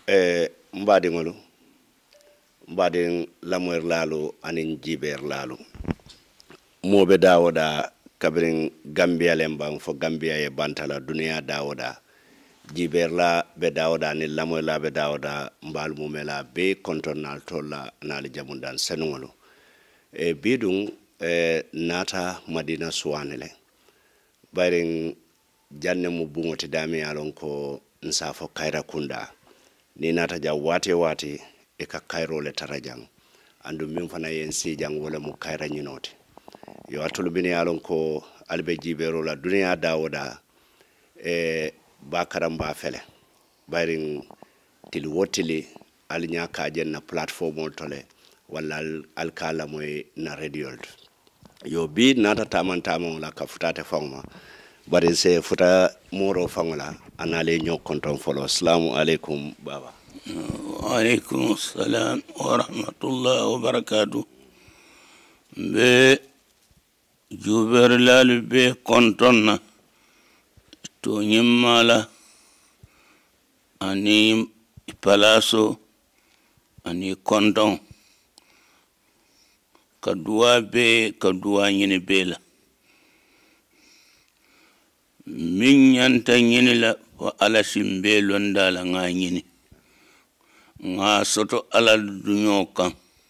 mbadi ngolu mbadi lamoir lalu anin jiber lalu mobe dawoda kabrin gambia lembang fo gambia e bantala dunia dawoda jiber la be dawoda ni lamoir la be dawoda mbal mumela be kontonnal tolla nal jamundan senungolu bidung nata madina suwanele bayrin janne mu bungoti dami alon ko nsafo kaira kunda ni nata ja wate e ka kairo le tarajang andu min fana yen sijang wala mu kaira nyinoti yo atul bini alon ko albe jibero la dunia dawoda bakaram ba fele bayrin til wotili alnya ka jenna platform tole wala alkala moy na radio yo bi nata tamon la ka futate fongma bari se futa moro fangola anale nyo konton folo. Assalamu alaikum baba. Wa alaikum assalam wa rahmatullahi wa barakatuh. Be juber lalu be konton na to nyimala ani palaso ani konton kadua nyini bela min yanta nyini la wa ala simbe londa la nga nyini nga soto ala dunyo kan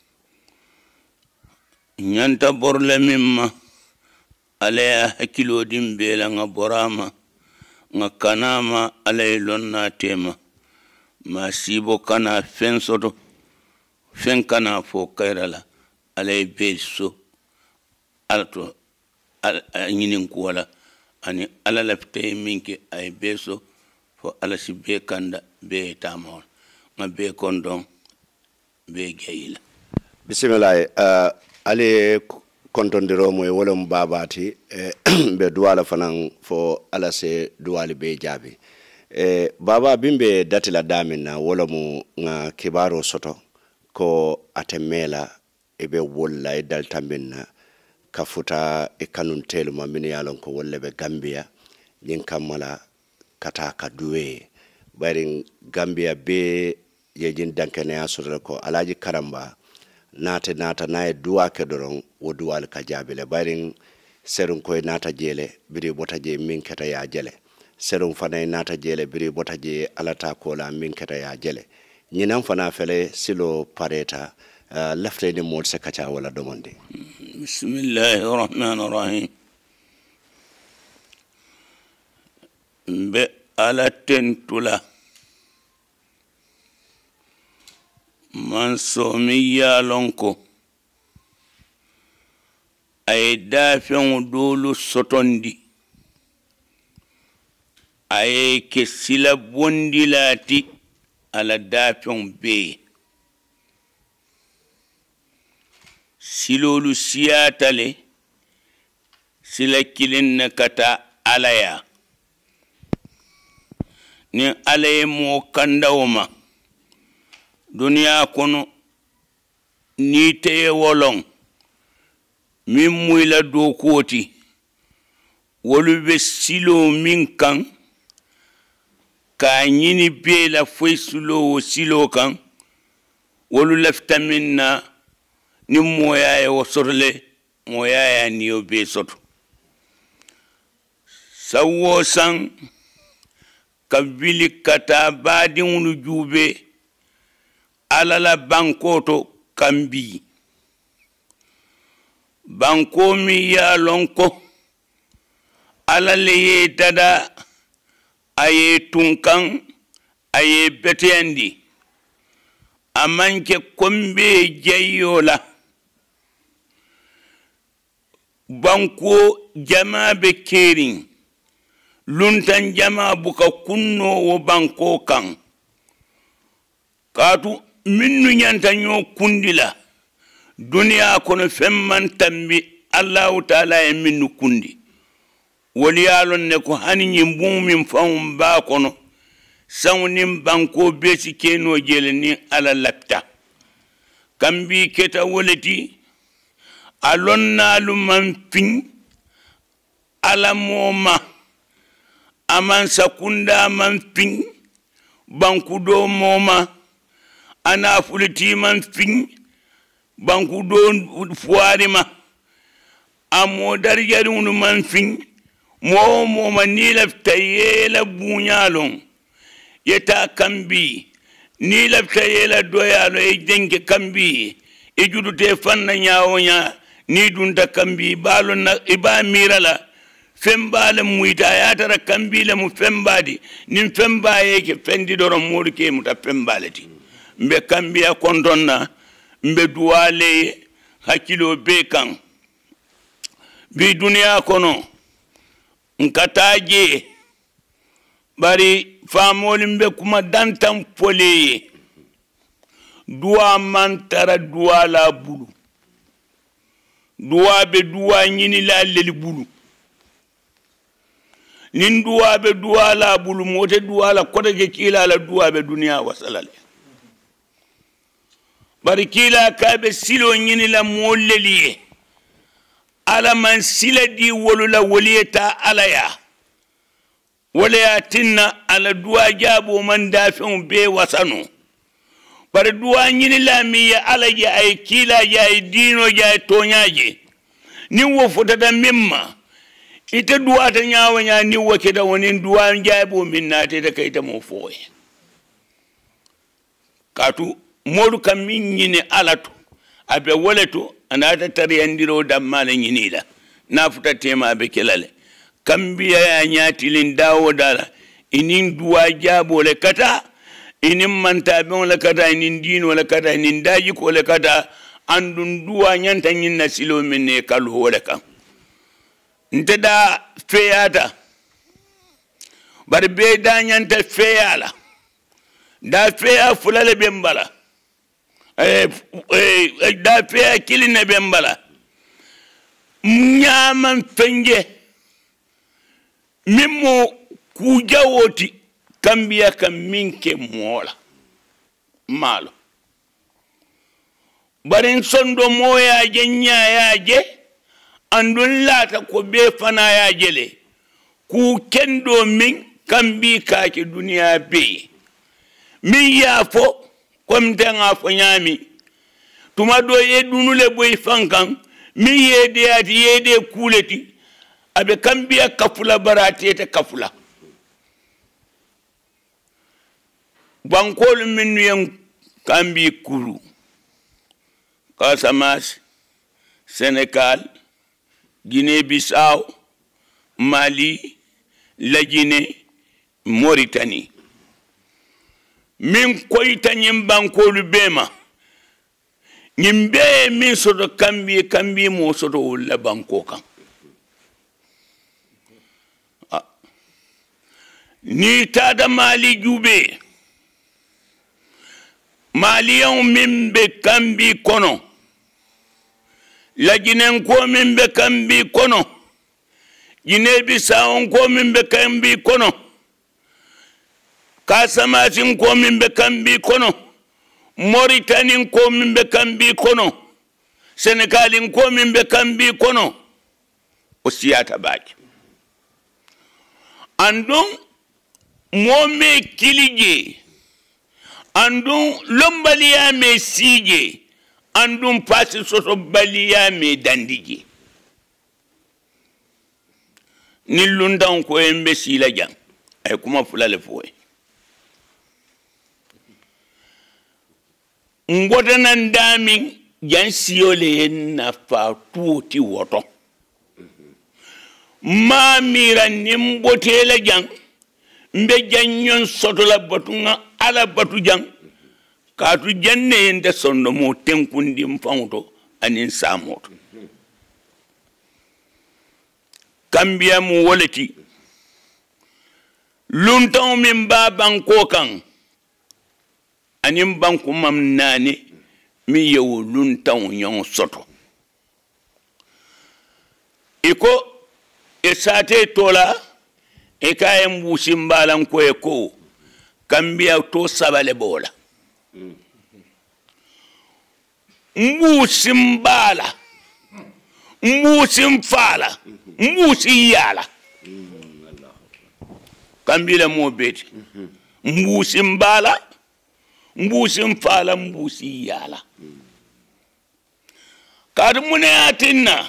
nyanta borle mimma ala ya hakilo dimbe la nga borama nga kanama ala lonna tema ma sibo kana fen soto fen kana fo kairala ala beso alto nyinin kuwala ani ala lafte minke ay beso fo ala si be kanda be tamol ma be kondon be geyila. Bismillah. Ale kontondiro moy wolom babati be duwala fanan fo ala se duwali be jabi baba bimbe datila damina wolomu nga kibaro soto ko atemela ebe wolla e daltambinna kafuta e kanun teluma min yalon ko wolle be Gambia nyin kamala kata ka duwe barin Gambia be yejin dankene asoro ko alaji karamba nata nae duwa ke doron wo duwal ka jabile barin serun koy nata jele biri bota je min keta ya jele serun fana nata jele biri bota je alata kola min keta ya jele nyinan fana fele silo pareta lafte ni mod se kacha wala domonde. Bismillahir rahmanir rahim. Be ala tentula man somiya lonko ay dafen dolu sotondi ay ke sila bondi lati ala dafen be silolu siyatale sila kilin na kata alaya ni alaye mo kandawma duniya kono ni teye wolon min muyla do koti wolu be silo min kan ka nyini be la foy silo kan wolu lafta minna ni moya e wosorle moya ya niyo be soto sawo san kabili kata badin wonu jube alala bankoto kambi banko mi ya lonko alale ye dada aye tunkan aye betendi amanke kombe jayola banko jama be kerin luntan jama buka kunno wo banko kan katu minnu nyanta nyo kundila duniya kono femman tambi Allahu taala e minnu kundi woli yalon ne ko hani nyimbum min fam ba kono sawnim banko besi keno jeleni ala lapta kambi keta woleti alonna lumman fin ala moma aman sakunda man fin banku do moma ana fulti man fin banku do fuarima amo darjari unu man fin mo manila tayela bunyalon yeta kambi ni labtayela doyalo e denke kambi e judute fanna nyawonya ni dunta kambi balo na iba mirala fembale muita yatara kambi le mu fembadi nim fembaye ke fendi doro murke muta fembaleti mbe kambi a kontonna mbe duwale hakilo be kan bi dunia kono nkataje bari famoli mbe kuma dantan pole duwa mantara duwa la bulu duwa be duwa nyini la leli bulu nin duwa be duwa la bulu mote duwa la koda ke kila la duwa be dunia wasalale bari kila kabe silo nyini la moleliye ala man sila di wolu la woliyeta alaya wala ya tinna ala duwa jabo man dafin be wasano bari duwa nyini la mi ya ala ya ay kila ya ay dino ya ay tonyaje ni wo fotata mimma ite duwa ta nyawa nya ni wo keda woni duwa jabo min nate da kayta mo foye katu modu kam min nyini alatu abe waleto anata tariyandiro dammale nyini la na futa tema abe kelale kambiya ya nyatilin dawo dala inin duwa jabo le kata inin mantabe le kata inin dino le kata inin daji ko le kata andun duwa nyanta nyin na silo minne kalu wala kan nteda feyata bar be da nyanta feyala da feya fulale bembala da feya kiline bembala nyaman fenje mimo kujawoti kambiya kam minke mola malo barin sondo moya je nyayaje andun lata ko be fana ya jele ku kendo min kambi kaake duniya be min yafo kom denga fo nyami tuma do yedunule boy fankan min yede ati yede kuleti abe kambiya kafula barate te kafula bankol min yen kambi kuru Casamance Sénégal Guinée-Bissau Mali la Guinée Mauritanie min koyta nyim bankolu bema nyimbe min soto kambi mo soto la banko kan ni tada Mali jube Maliyan mimbe kambi kono la Guinée ko mimbe kambi kono Guinée-Bissau ko mimbe kambi kono Casamance ko mimbe kambi kono Mauritanie ko mimbe kambi kono Sénégal ko mimbe kambi kono o siyata baaki andon mome kilije andun lombaliya me sije andun pasi soto baliya me dandije ni lundan ko embe sila jang ay kuma fulale foye ngoda nan dami jan siyole na fatuoti woto ma mira nimbotela jang mbe janyon soto la batunga ala batu jang katu janne yende sondo mo tenkundi mfauto anin samoto kambia mu woleti luntaw min ba banko kan anin banku mam nane mi yewu luntaw nyon soto iko esate tola e kayen busin balan ko e ko kambia to sabale bola mbusin bala mbusin fala mbusin yala kambila mo beti mbuusin baala mbuusin faala mbuusi yaala kaatu mu ne atinna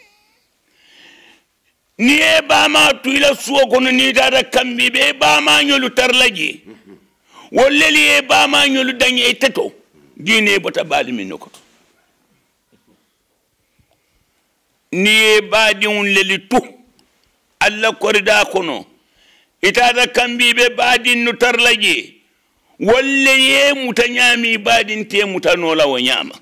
ni e baama tuyla suwo kono ni tata kambi be baama ñolu tarlaji wolleli e baama ñolu dañe teto diine bota baali min nokoto ni e baadiŋol leli tu alla korida kono itata kambi be baadin no tarlaji wolle ye muta ñaami baadin te mutanola wo ñaama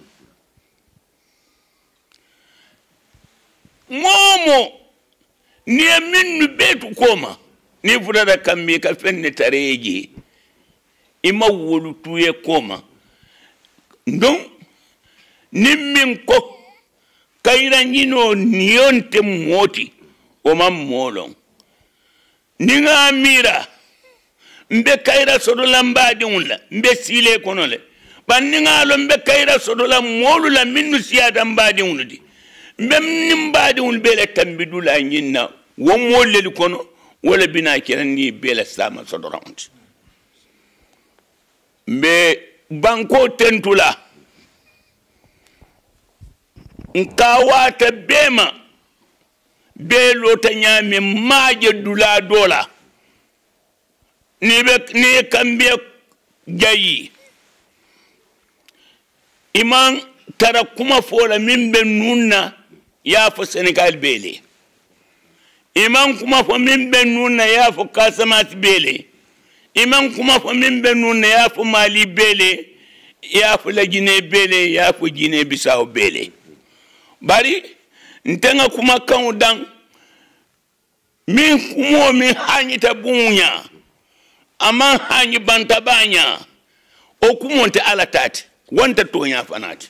momo ni e minnu beetu koma ni futata kambi ka fenne tareji ima wolu tuye koma ndon nin min ko kayra ñino niyonte mooti o man moolon ni nga mira mbe kayra sodola mbaadiŋol la mbe siile kono le ban ni nga lo mbe kayra sodola moolu la minnu siyata mbaadiŋol di mbe ni mbaadiŋol be le tambidula ñinna wo moolu lelu kono wala bina kela ni be le sama sodoraŋoti mbe banko tentula nka wata bema be lota ñaami maaje dula dola ni kambe jayi iman tara kuma fola min be nunna ya fo Senegal bele iman kuma fo min be nunna ya fo Casamance bele iman kuma fo min be nunna ya fo Mali bele ya fo la Guinée bele ya fo Guinée Bissau bele bari ntenga kuma kan dan min kumo min hanyita bunya ama hanyi bantabanya o kumonte ala tati wonta tonya fanati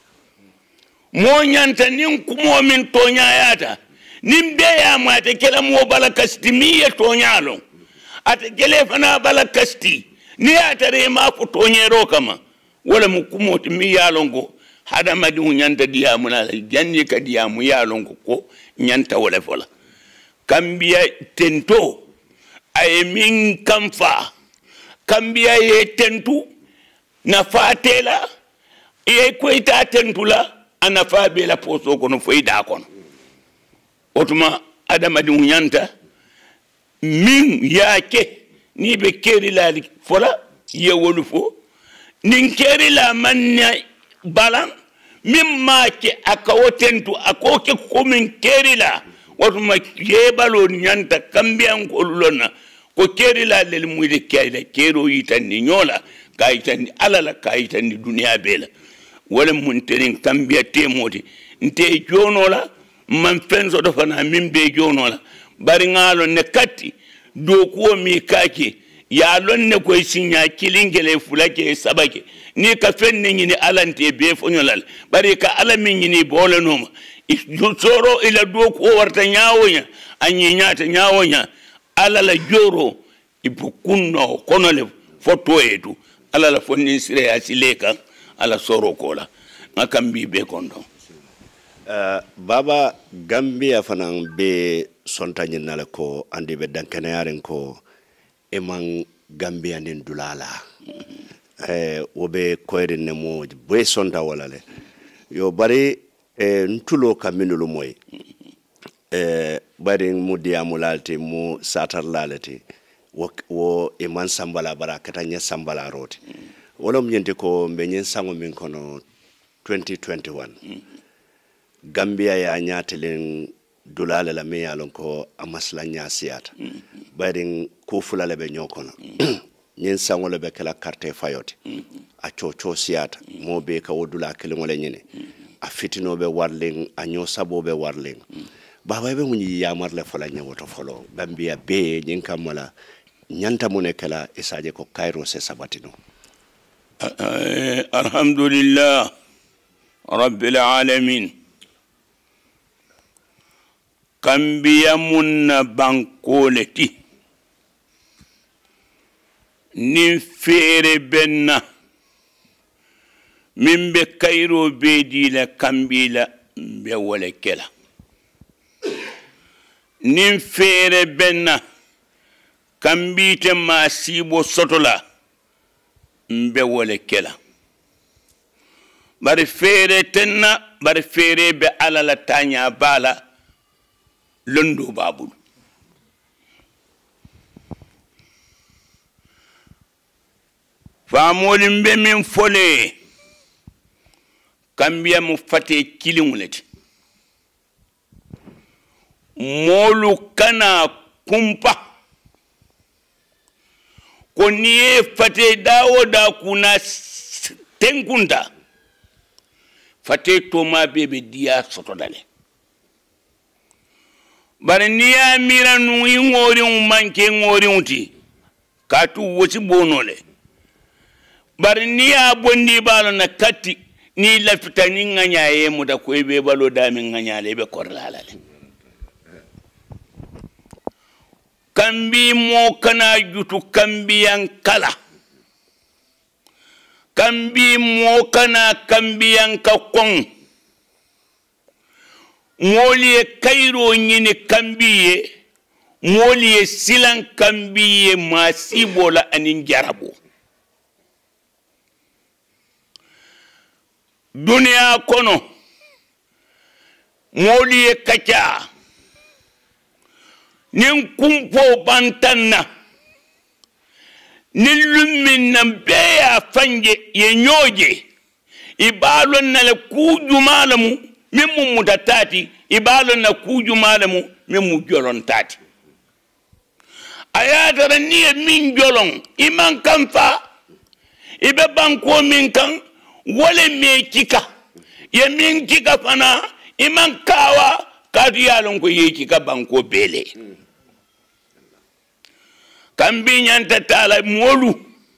mo nyanta nin kumo min tonya yata nin be ya mate kala mo bala kasti mi ya tonya lo ate gele fana bala kasti ni atare ma fu tonyero kama wala mu kumo mi ya longo hada madi nyanta diya munala janni ka diya mu ya longo ko nyanta wala fola kambiya tento ay min kamfa kambiya ye tentu na fatela ye koita tentula ana fa be la poso kono foida kono otuma adama di nyanta min yake ni be keri la fola ye wolufo nin keri la manna balan min make akawotentu akoke ko min keri la watuma yebalo nyanta kambiyan ko lonna ko keri la lel muide kayla kero yitani nyola kayitani alala kayitani dunia bela wala munterin kambiya temodi nte jonola man fenso do fana min be jonola bari ngalo ne katti do ko mi kake ya lonne ko sinya kilingele fulake sabake ni ka fenne ni alante be fonyolal bari ka alamin ni bolanoma soro ila do ko warta nyaawonya anyi nyaata nyaawonya ala la joro ibu kunno konole foto edu ala la fonni sire asileka ala soro kola makambi be kondo baba Gambia fanan be sontanyi nala ko andi be dankane yaren ko eman Gambia nin dulala wobe koyrin ne mo be sonta wala le yo bari ntulo kaminulu moy bari mu diamulalti mu satarlalati wo iman sambala bara katanya sambala roti wolom nyenti ko benyen sango min kono 2021 Gambia ya nyatelen dulala la me yalon ko amasla nya siata bari ko fulale be nyokono nyen sango le be kala carte fayoti a chocho siata mo be ka wodula kele ngole nyene a fitinobe warling a nyo sabobe warling baba be munyi yamar le fola nyawoto folo Gambia be nyin kamala nyanta mune kala isaje ko Cairo se sabatino alhamdulillah rabbil alamin Gambia munna bankoleti nin fere benna min be Cairo be di la Gambia be wala kela nin fere benna kambite ma sibo sotola mbe wole kela bari fere tenna bari fere be alala tanya bala londo babul famoli mbe min fole kambiya mu fate kilinguleti molu kana kumpa ko niye fate dawo da kuna tenkunda fate to ma bebe dia soto dale bare niya mira nu ngori manke ngori uti katu wosi bonole bare niya bondi balo na katti ni lafita ni nganya mu da ko be balo da min nganya le be korlalale kambi mo kana jutu kambiyan kala kambi mo kana kambiyan ka kon moliye kairo nyini kambiye moliye silan kambiye masibola anin jarabo dunia kono moliye kacha nin kumpo bantanna nin lummin nan beya fanje ye nyoje ibalon na le kuju malamu min mu mutatati ibalon na kuju malamu min mu jolon tati ayatara ni min jolon iman kanfa ibe banko min kan wole me kika ye min kika fana iman kawa kadu yalon ko ye kika banko bele kambi nyanta tala molu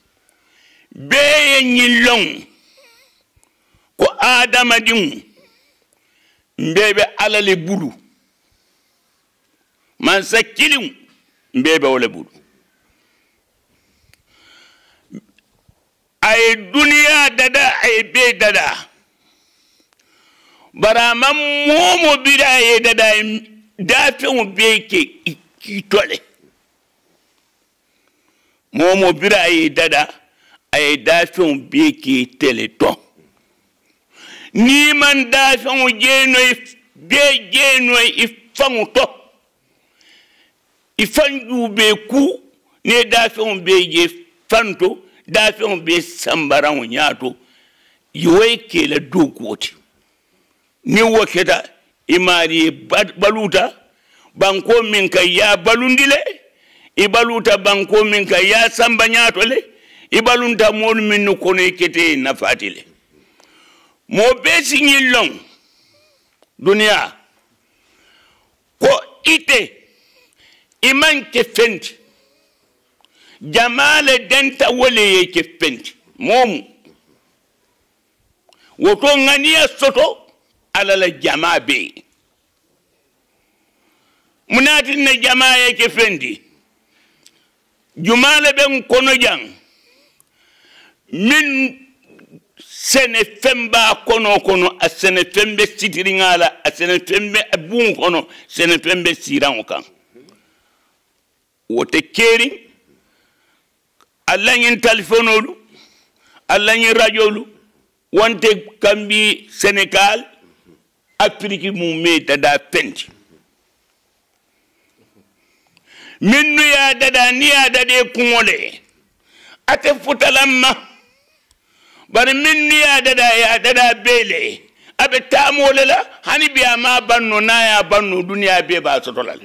beye nyilong ko adama dim mbebe alale bulu man sakilim mbebe wala bulu ay dunia dada ay be dada barama momo bida ay dada dafe mo beke kitole momo bira ay dada ay dafon beke teleton ni man dafon jeno be jeno ifanto ifanju be ku ne dafon be je fanto dafon be sambaran nyato yoy ke la dokoti ni wokeda imari baluta banko min kay ya balundile ibaluta banko min ka ya samba nyato le ibalunta mon min ko ne kete nafatile mo besi ngilong dunia ko ite iman ke fenti jamale denta wole ke fenti mom woto ngania soto ala la jamabe munati ne jamaa ke fenti jumale ben kono jang min sene femba kono a sene fembe sitiringala a sene fembe abun kono sene fembe siran kan wote keri alla nyin telefonolu alla nyin radiolu wonte kambi Senegal Afrique mu meta da penti minnu ya dada ni ya dade kumole ate futalamma bar minnu ya dada bele abe tamole la hani biya ma banno na ya banno duniya be ba sotolal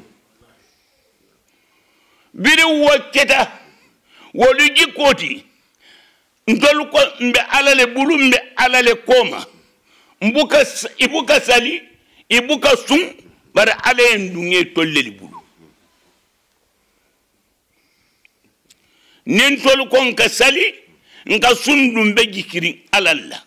biri woketa wolu jikoti ndol ko mbe alale bulu mbe alale koma ibuka sali ibuka sun bar ale ndunge tolleli bulu nin tol kon ka sali nka sundum be jikiri alalla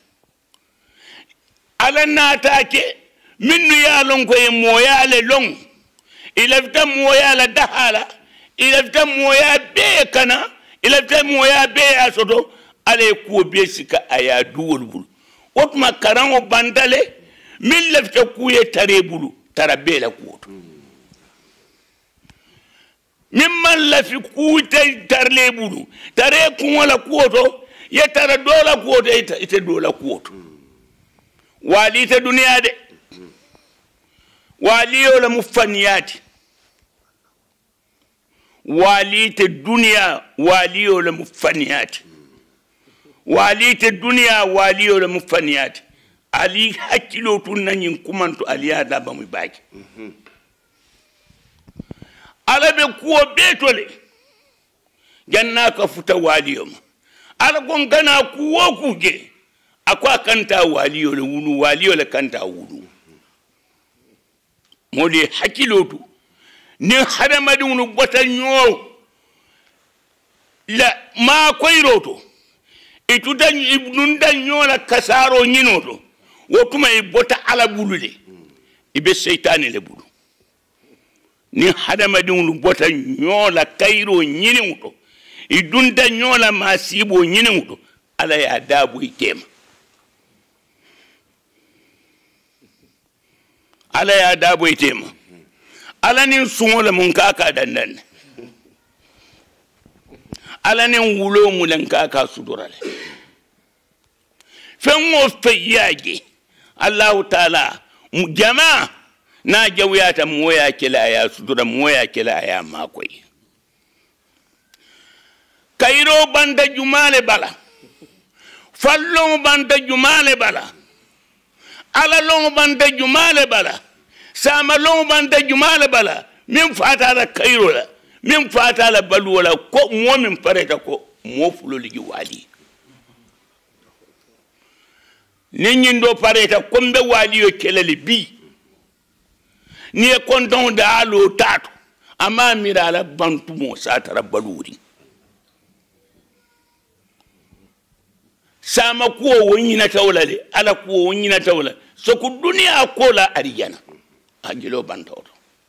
alana take minnu ya lon ko e moya le long ilafta moya la dahala ilafta moya be kana ilafta moya be asoto ale ko be sika aya duwol bul otuma karango bandale min lafta kuye tare bulu tarabela ko mimman lafi kuute tarle bulu tare kuŋola kuwoto ye tara dola kuwoto ite dola kuwoto wali ite duniya de waliyo le mu faniyati wali ite duniya waliyo le mu faniyati wali ite duniya waliyo le mu faniyati ali hakkilo tun nanyin kumanto ali ya daba mu baki ala be kuwo betole janna ka futa waliyo ala gon kana kuwo kuge akwa kanta waliyo le wulu waliyo le kanta wulu modi hakkilo tu ni hadamadu nu botal nyo la ma koyroto itudan ibnun dan nyola kasaro nyinoto wotuma e bota ala bulude ibe seytane le bulu ni hadamadu nu botal nyola kayro nyinimuto idunda nyola masibo nyinimuto ala ya dabu itema ala ya dabu itema ala nin suŋola mun kaka dandan ala nin wulo mulen kaka sudurale fengo feyaje Allahu taala jama na jawyata moya kila ya sudura moya kila ya makoy kayro banda jumale bala fallo banda jumale bala ala lo banda jumale bala sama long banda jumala bala min fata la kayro la min fata la balu wala ko mo min pareta ko mo fulo ligi wali ninyin do pareta ko mbe wali yo kelele bi ni e kondon da alo tatu ama mira la bantu mo satara baluri sama ko wonyina tawla le ala ko wonyina tawla so ku duniya ko la ariyana ajilo bantoto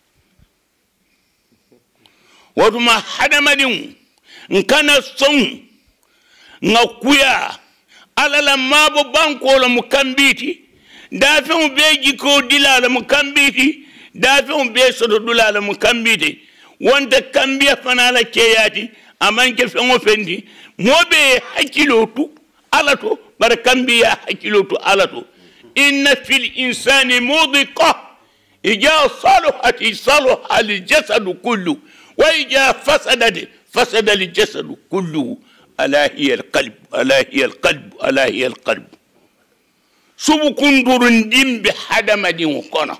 waduma hadamadin nkana son ngakuya alala mabo banko la mukambiti dafe beji ko dilala mukambiti dafe be sodo dulala mukambiti wonde kambiya fanala keyati amanke fengo fendi mobe hakilotu alato bar kambiya hakilotu alato inna fil insani mudhiqa إجا صلحت صلح الجسد كله وإجا فسد الجسد كله ألا هي القلب ألا هي القلب ألا هي القلب سبكون دورن دين بحدم دين وقنا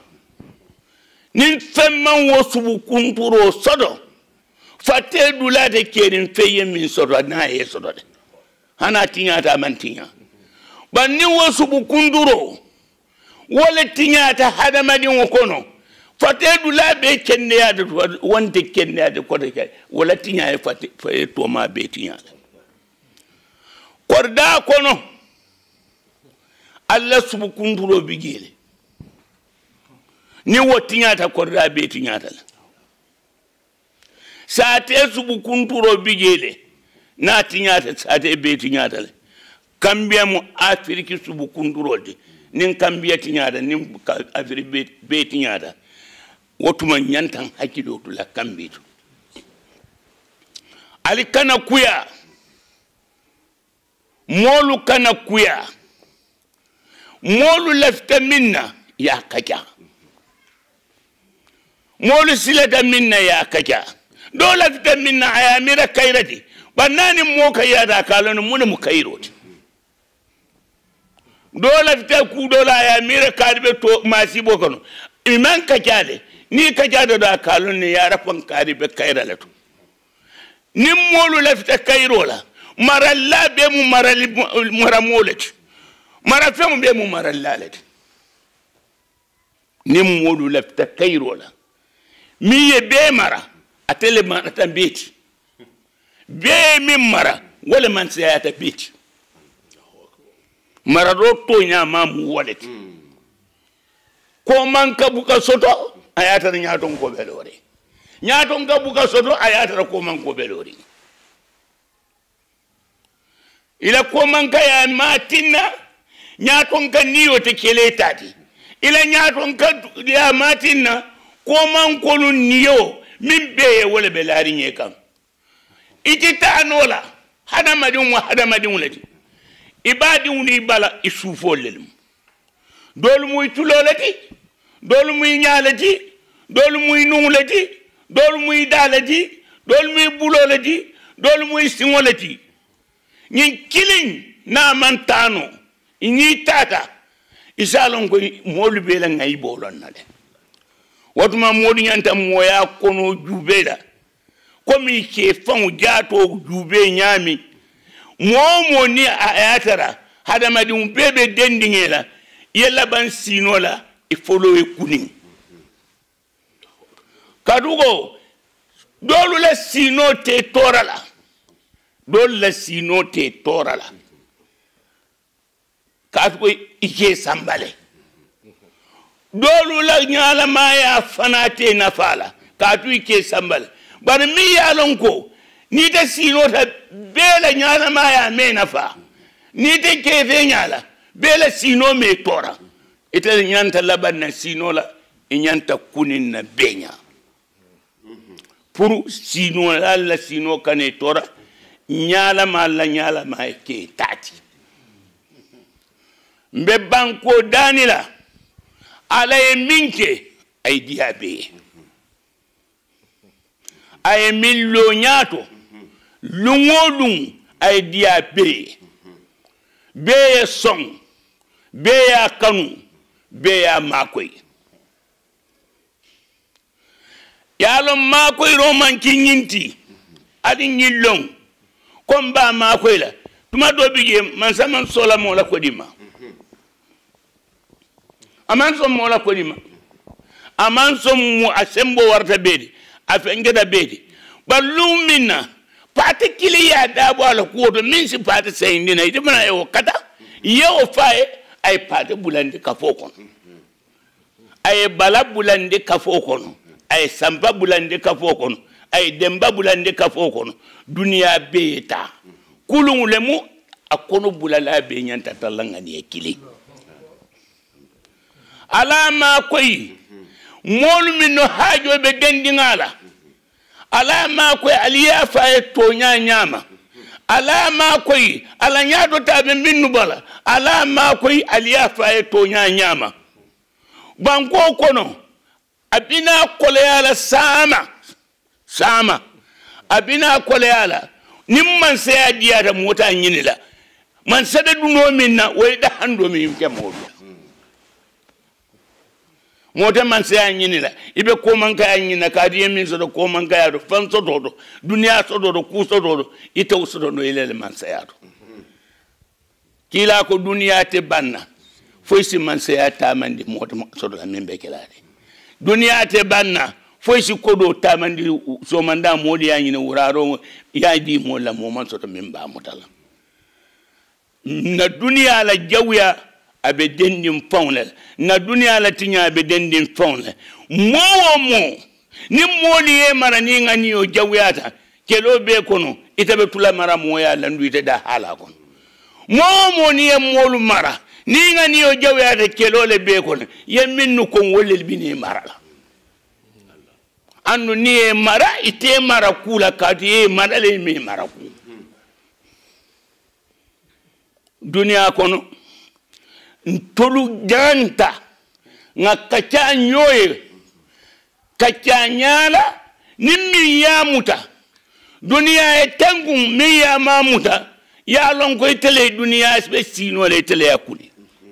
نفهم وسبكون دورو صدر فتدو لا تكيرن في من صدر ناهي صدر هنا تينا تامن تينا بني وسبكون دورو wala tinyata hadamadin wokono fatedu la be kenne ya wonde kenne ya ko de wala tinya e fate to ma be tinya korda kono alla subu kunduro bigele ni wotinyata korda be tinyata sa te subu kunduro bigele na tinyata sa te be tinyata kambia mu afriki subu kunduro de nin kambiya tinyada nin afiri be tinyada wotuma nyantan hakilo to la kambito ali kana kuya molu kana kuya molu lafta minna ya kaja molu silata minna ya kaja do lafta minna ayamira kairati banani moka yada kalon mun mu kairoti dola fita ku dola ya mira kadibe to masibo kono iman kajade ni kajade da kalon ne ya rafan kadibe kaira to nim molu lafita kairola maralla be mu marali maramolet marafem be mu marallalet nim molu lafita kairola mi ye be mara atele man tambeti be min mara wala man sayata beti marado to nya mamu wallet ko man ka buka soto ayata nya ton ko belore nya ton ka buka soto ayata ko man ko belore ila ko man ka ya matina nya ton ka niyo te kele tati ila nya ton ka ya matina ko man ko niyo min beye wala be laari nye kam iti taanola hadamadin wa hadamadin lati ibadin ni bala isufo lelum dolu muy tulolati dolu muy ñaalati dolu muy nungulati dolu muy dalati dolu muy bulolati dolu muy singolati ñin kilin na man taano ñi tata isalon ko molu be la ngay bolon na le watuma modu ñanta moya kono jubela komi ke fan jaato jube ñami momo ni ayatara hadamadi bebe dendingela yella ban sinola e folo e kunin kadugo dolu la sino te torala dolu la sino te torala kadugo ike sambale dolu la nyala maya fanate nafala kadu ike sambale bar mi yalon ko ni te sino ta bela nyala maya me nafa ni te kefe nyala bela sino me tora ite nyanta laban na sino la nyanta kunin na benya pour sino la sino kane tora nyala ma ke tati mbe banko danila ala e minke ay diabe ay millo nyato lungolung ay diabe be song be ya kanu be ya makoy yalo makoy roman kinyinti adi nyillong komba makoy la tuma do bige man saman sola mo la kodima aman som mo la kodima aman som mu asembo warta bedi afengeda bedi balumina pati kili ya dabo ala kuoto minsi pati sayindina ite mana ewo kata yewo faye ay pati bulandi kafo kono ay bala bulandi kafo kono ay sampa bulandi kafo kono ay demba bulandi kafo kono dunia beta kulungu lemu akono bulala be nyanta talanga ni kili alama koy molu minno hajo be dendingala alama koy aliya faye tonya nyama alama koy ala nyaado tabe minnu bala alama koy aliya faye tonya nyama banko kono abina koleyala sama abina koleyala nimman saya diya mota nyinila man sada duno minna way da hando mi yimke modu mota man saya nyinila ibe ko man kay nyina ka di min so do ko man kay do fan so do dunya so do ku so do itaw so do no ilele man saya do kila ko dunya te banna foy si man saya tamandi mota so do min be kelade dunya te banna foy si kodo tamandi so manda modi ya nyina wuraro ya di mo la mo man so to min ba mutala na dunya la jawya abe dendin fawnle na dunya la tinya abe dendin fawnle mo ni moli e mara ni ngani o jawyata kelo be kono itabe tula mara mo ya landu ite da hala kono mo ni e molu mara ni ngani o jawyata kelo le be kono ye minnu ko wolle bini mara la annu ni e mara ite mara kula kati e mara le mi mara ku dunya kono ntolu janta nga kacha nyoye kacha nyala nimmi ya muta dunia e tangu mi ya mamuta ya lonko tele dunia be sino le tele yakuni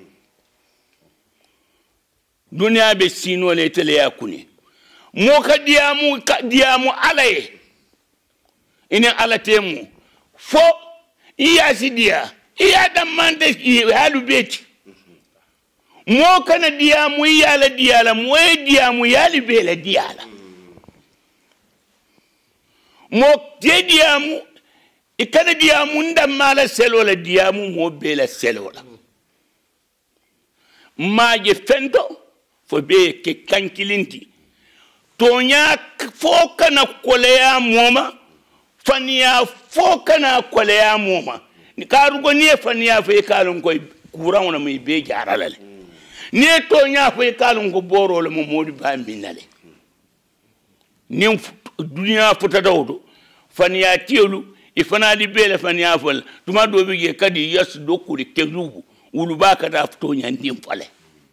dunia be sino le tele yakuni mo ka diamu alaye ine alatemu fo iya sidia iya damande halu beti mo kana diamu yala diala mo diamu yali bela diala mo te diamu ikana diamu ndamala selola diamu mo bela selola maje fento fo be ke kankilinti tonya foka na koleya moma fania foka na koleya moma ni karugo ni fania fe kalon koy kuran wona muy be jaralale ni tonya fe kalon go boro le mo modi ba minale nin duniya futa dawdo faniya tielu ifana di bele faniya fol tuma do bi je kadi yas dokuri kelubu wulu baka da fto nyandim fale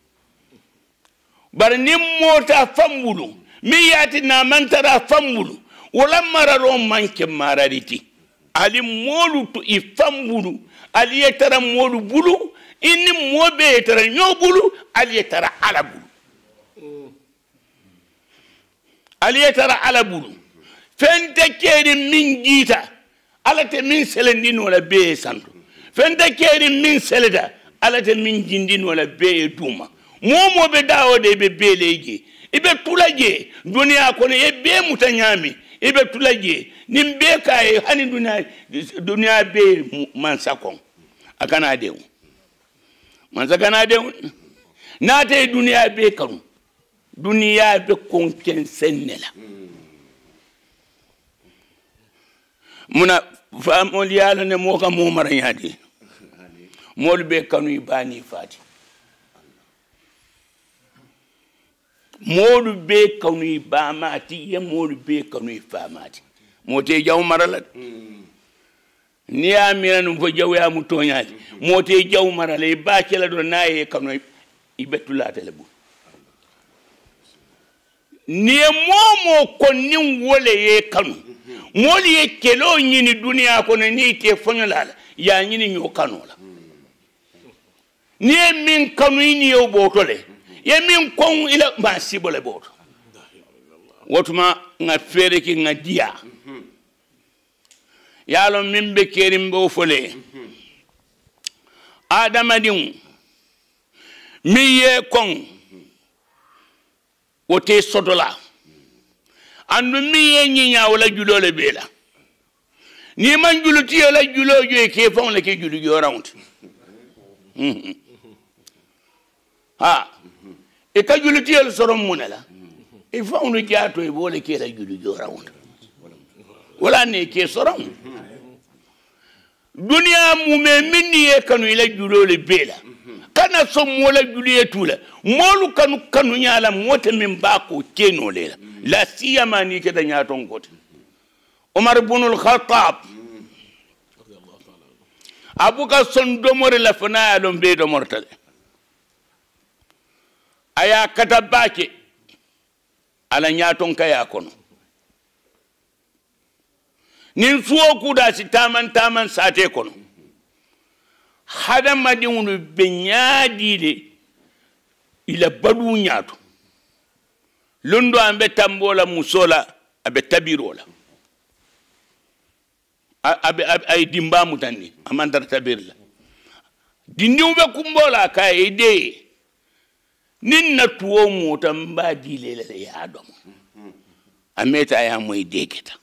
bar nim mota fambulu mi yati na mantara fambulu wala mararo manke marariti ali molu to ifambulu ali yetara molu bulu inni mobe yetara nyobulu ali yetara ala bulu ali yetara ala bulu fente keri min jita ala te min selendin wala be santo fente keri min seleda ala te min jindin wala be duma momo be dawo de be beleje ibe tulaje duniya kono e be mutanyami ibe tulaje nim be kay hani duniya be mansakon akana dew mansakana dew nate duniya be kanu duniya be konken sennela muna famol yalla ne moka mo maranyadi mol be kanu ibani fati modu be kanu ba mati ye modu be kanu famati mote jaw marala ni amira no fo jaw ya mutoñati mote jaw marala ba kala do naye kanu ibetula telebu ni momo konnin wole ye kanu moli ye kelo nyini duniya kono ni te fonyola ya nyini nyo kanola ni min kanu ni yo botole ye min kon ila ba sibole boto wotuma nga fere ki nga dia yalo min be kerim bo fole adama din mi ye kon wote sodola andu mi ye nyinya wala julole bela ni man juluti wala julojo e ke fon le ke julujo round ha e ka juluti el sorom munala e fon no jaato e bole ke la julujo round wala ne ke sorom dunia mu me minni e kanu ila julole bela kana so mola juliye tula molu kanu nyala mote min bako keno lela la siyama ni ke da nyaton gote Umar ibn al-Khattab abuka son domore la fana don be do mortale aya katabake ala nyaton kaya kono nin suwo kuda si taman sate kono hada madinu benyadi de ila badu nyato londo ambe tambola musola abe tabirola abe ay dimba mutandi amandar tabirla dindiwbe kumbola ka ide ninna tuwo mutamba dilele ya dom ameta ya moy deketa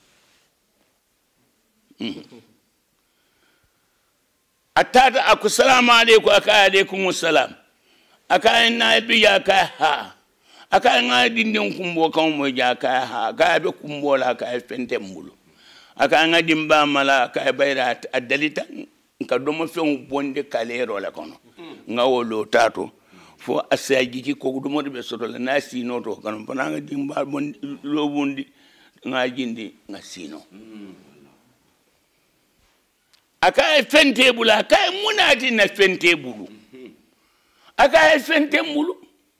atata assalamu alaykum alaykum assalam aka na biya ka ha aka nga dindin kumbo kan mo ja ka ha ga be kumbo la ka fente mulu aka nga dimba mala ka bayra adalita ka do mo fen bonde kalero la kono nga wolo tato fo asaji ki ko do mo be soto la na sino to kan bana nga dimba bon lo bondi nga jindi nga sino aka fente bula aka munati na fente bulu aka fente mulu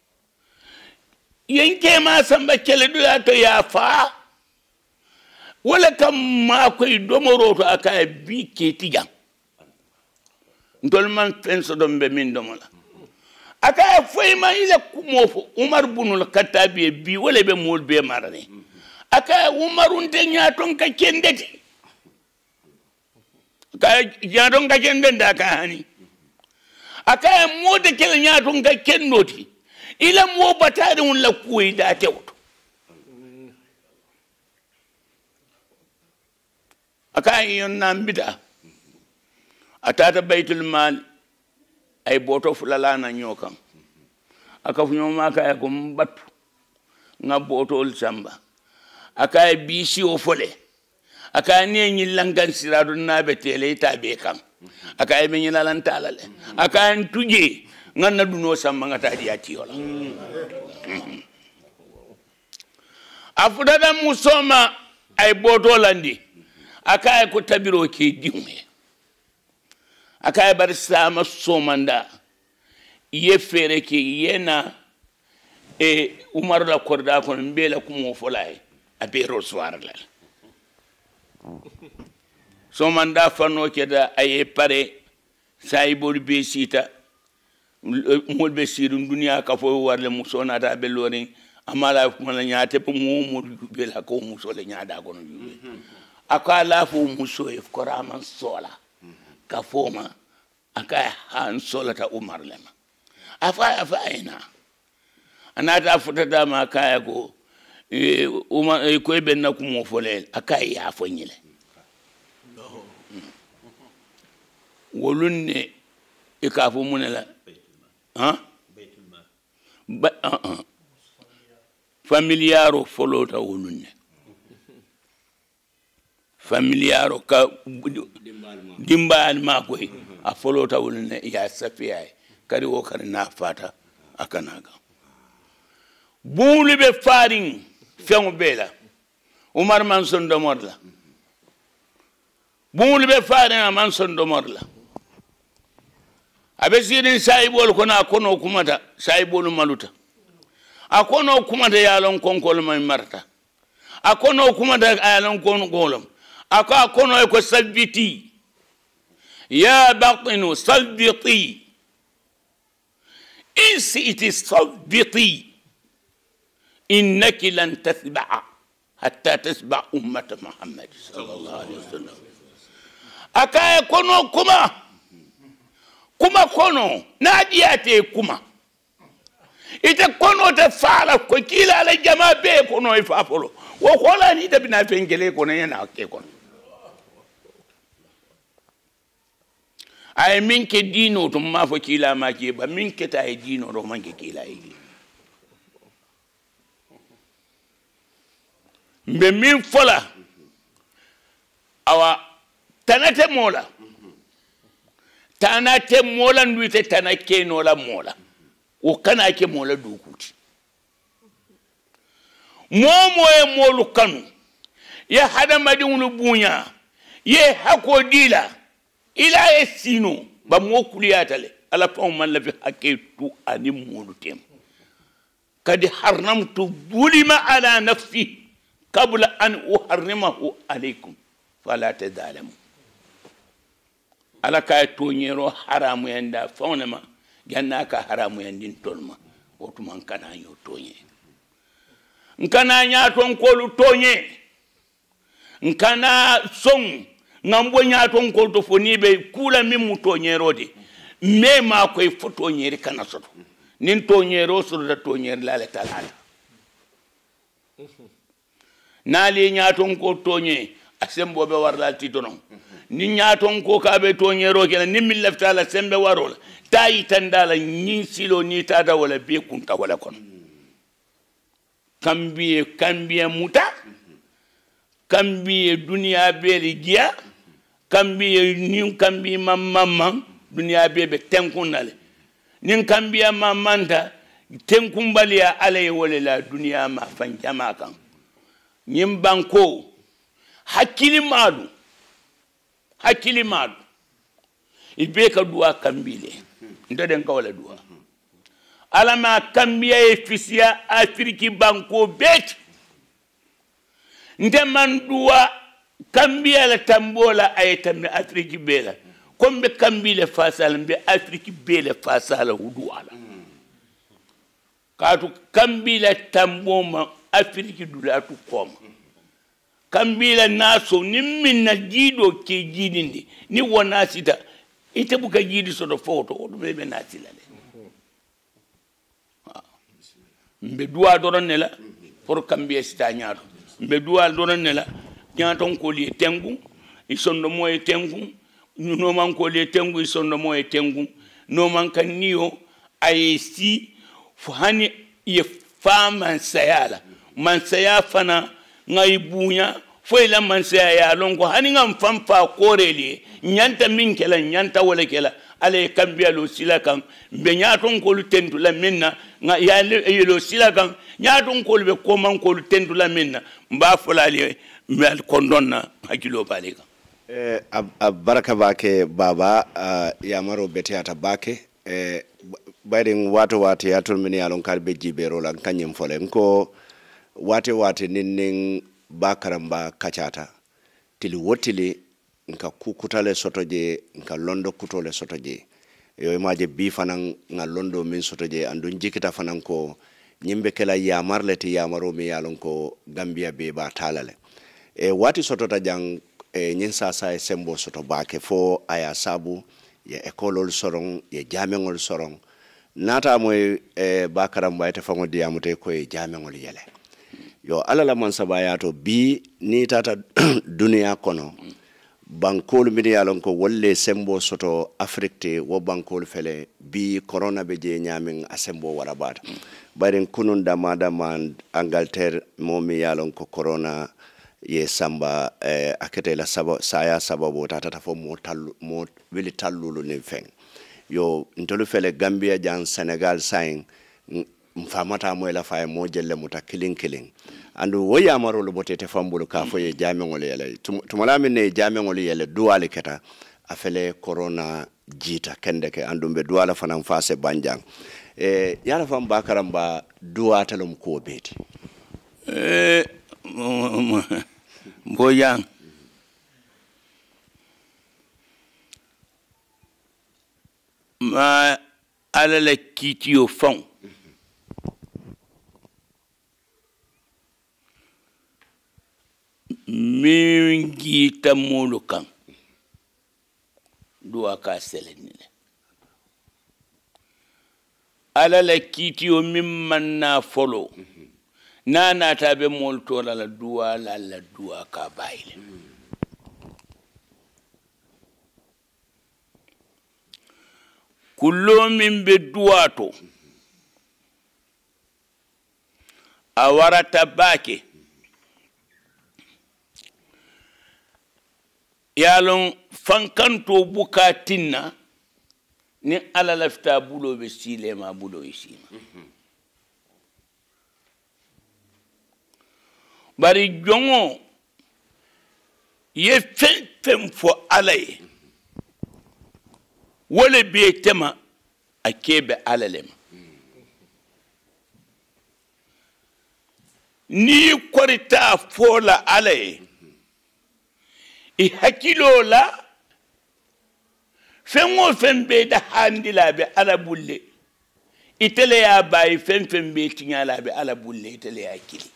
yenke ma samba kele do to ya fa wala kam ma koy domoro to aka bi ketiga ndol man fenso do be min domola aka foy ma ile kumofo Umar ibn al-Khattab bi wala be mol be marane aka Umarun te nyaton ka kendeti ka nyaton ka kendenda ka hani aka mode kele nyaton ka kendoti ila mo batade un la kuy da tewto aka yon nambida atata baytul mal ay boto fulala na nyokan aka funyo maka ko mbatu nga boto samba aka bisi o fole aka ne nyi langan siradu na betele tabe kan aka be nyi lalan talale aka tuje nganna duno samba ngata di ati yola afudada musoma ay bodolandi akay ko tabiro ke dimme akay bar sama somanda yefere ke yena e Umar la korda ko mbela ko mo folay abe roswar la somanda fano ke da ay pare saybol be sita mol be sirun dunya ka fo warle musona ta be lorin amala ko la nyaate po mo be la ko muso le nyaada ko no akala fo muso e ko raman sola ka foma aka han sola ta Umar lema afa ina anata futata ma kaya ko Umar ko be na ko mo folel aka ya fo nyile wolunne e ka fo munela familiaro folota wolunne familiaro ka dimbal ma koy a folota wolunne ya safiya kadi wo kadi na fata akanaga bulu be faring fengo bela Umar Manson do morla bulu be faring Manson do morla abe sirin saibol kona kono kumata saibol maluta akono kumata yalon konkol may marta akono kumata yalon konkol akono ko sabiti ya batinu sabiti iti sabiti innaki lan tathba'a hatta tasba' ummat Muhammad sallallahu alaihi wasallam akaya kono kuma kono nadiyate kuma ite kono te fala ko kila la jama be kono ifafolo wo kola ni de bina fengele kono yana ke kono ay minke dino to ma fo kila ma ke ba minke ta e dino do manke kila yi mbe min fola awa tanate mola nduite tanake no la mola o kana ke mola dukuti momo e molu kanu ya hada madinu bunya ye hako dila ila esino ba mo kuliyatale ala fa man la fi hakitu ani molu tem kadi harramtu bulima ala nafsi qabla an uharrimahu alaykum fala tadalamu ala ka tonyero haramu yanda fawnama ganna ka haramu yandin tolma wotu man kana yo tonye nkana nya ton ko lu tonye nkana song ngambo nya ton ko to foni be kula min mu tonyero de me ma koy fotonyeri kana soto nin tonyero sur da tonyeri lale talala nali nya ton ko tonye asembo be warla titonon ni nyaton ko kabe tonyero kala ni min laftala sembe warola tayi tandala ni silo ni tada wala be kunta wala kon kambiye muta kambiye dunia be ligia kambiye ni kambi mamma dunia be tenkunale nin kambiya mamanta tenkumbaliya alay wala la dunia ma fanjama kan nyim banko hakili maadu ibe ka duwa kambile ndoden ka wala duwa alama kambiya e fisiya afriki banko bet ndeman duwa kambiya la tambola ay tammi afriki bela kombe kambile fasal mbe afriki bela fasala huduala katu kambila tamboma afriki dulatu koma kambila naso nimina jido ke jidindi ni wona sita ite buka jidi sodo foto do bebe nasila le mbe duwa doron nela pour kambiya sita nyaato mbe duwa doron nela nyaton ko li tengu isondo moye tengu no man ko li tengu isondo moye tengu no man kan niyo ayesi fuhani ye fama sayala man saya fana ngai bunya foi la man se ya lon ko hani ngam famfa koreli nyanta min kela nyanta wala kela ale kambia lo sila kan be nyaton ko tendu la minna nga ya lo sila kan nyaton ko be ko man ko tendu la minna mba fulali mel kondonna hakilo balika baraka bake baba yamaro betiata bake bayrin wato wate yatul min yalon karbe jibero lan kanyem fole ko wate ninnin bakaramba kachata tili wotili nka kukutale sotoje nka londo kutole sotoje yo maje bi fanan nga londo min sotoje andun jikita fanan ko nyimbe kala yamarleti yamaro mi yalon ko Gambia be ba talale wati sotota jang nyin sasa e sembo soto bake fo aya sabu ye ekolol sorong ye jamengol sorong nata moy bakaramba ite fango diamute ko e jamengol yele yo alala man sabayato bi ni tata dunia kono bankol mi yalon ko wolle sembo soto afrique wo bankol fele bi corona be je nyamin asembo warabata baren kunun damada man Angleterre momi yalon ko corona ye samba akete la saya sababu tata fo mo wili tallulu ne feng yo ntolu fele Gambia jan Senegal sain mfamata mo la fay mo jelle muta killing andu woya maro lo botete fambulu ka fo ye jamengol yele tumala min ne jamengol yele duwale keta afele corona jita kendeke andu be duwala fanan fase banjang yala fam bakaramba duwatalum ko beti Boyang ma alala kitiyo fon mingi tamulu kan duwa ka selenile alala kitiyo mimman na follow nana tabe molto la duwa la duwa ka bayle kullo min be duwato awarata bake yalon fankanto bukatinna ni ala lafta bulo be sile ma bulo isima bari jongo ye fem fo alay wala be tema akebe alalema ni korita fola alay I hakilo la fengo fembe da handila be ala bulle itele ya bay fembe tinyala be ala bulle itele ya kili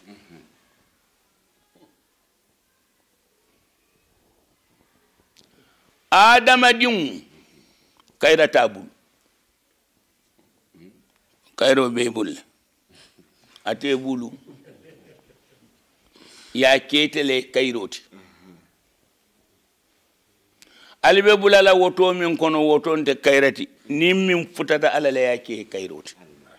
adama diun kayra tabul kayro be bulle ate bulu ya ketele kayroti alibe bulala woto min kono woto nte kayrati ni min futata alala yake kayroti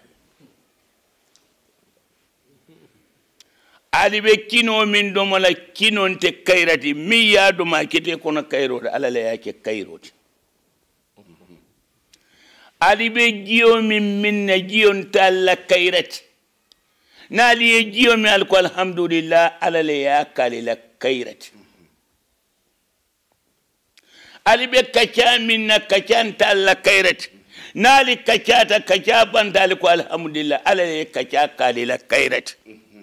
alibe kino min do mala kino nte kayrati mi ya do ma kete kono kayroti alala yake kayroti alibe jiyo min minna jiyo ntalla kayrati nali jiyo mi alko alhamdulillah alala yakale la kayrati alibe kacha minna kacha talla kairat nali kacha ta kacha bandal ko alhamdulillah ala kacha kalila kairat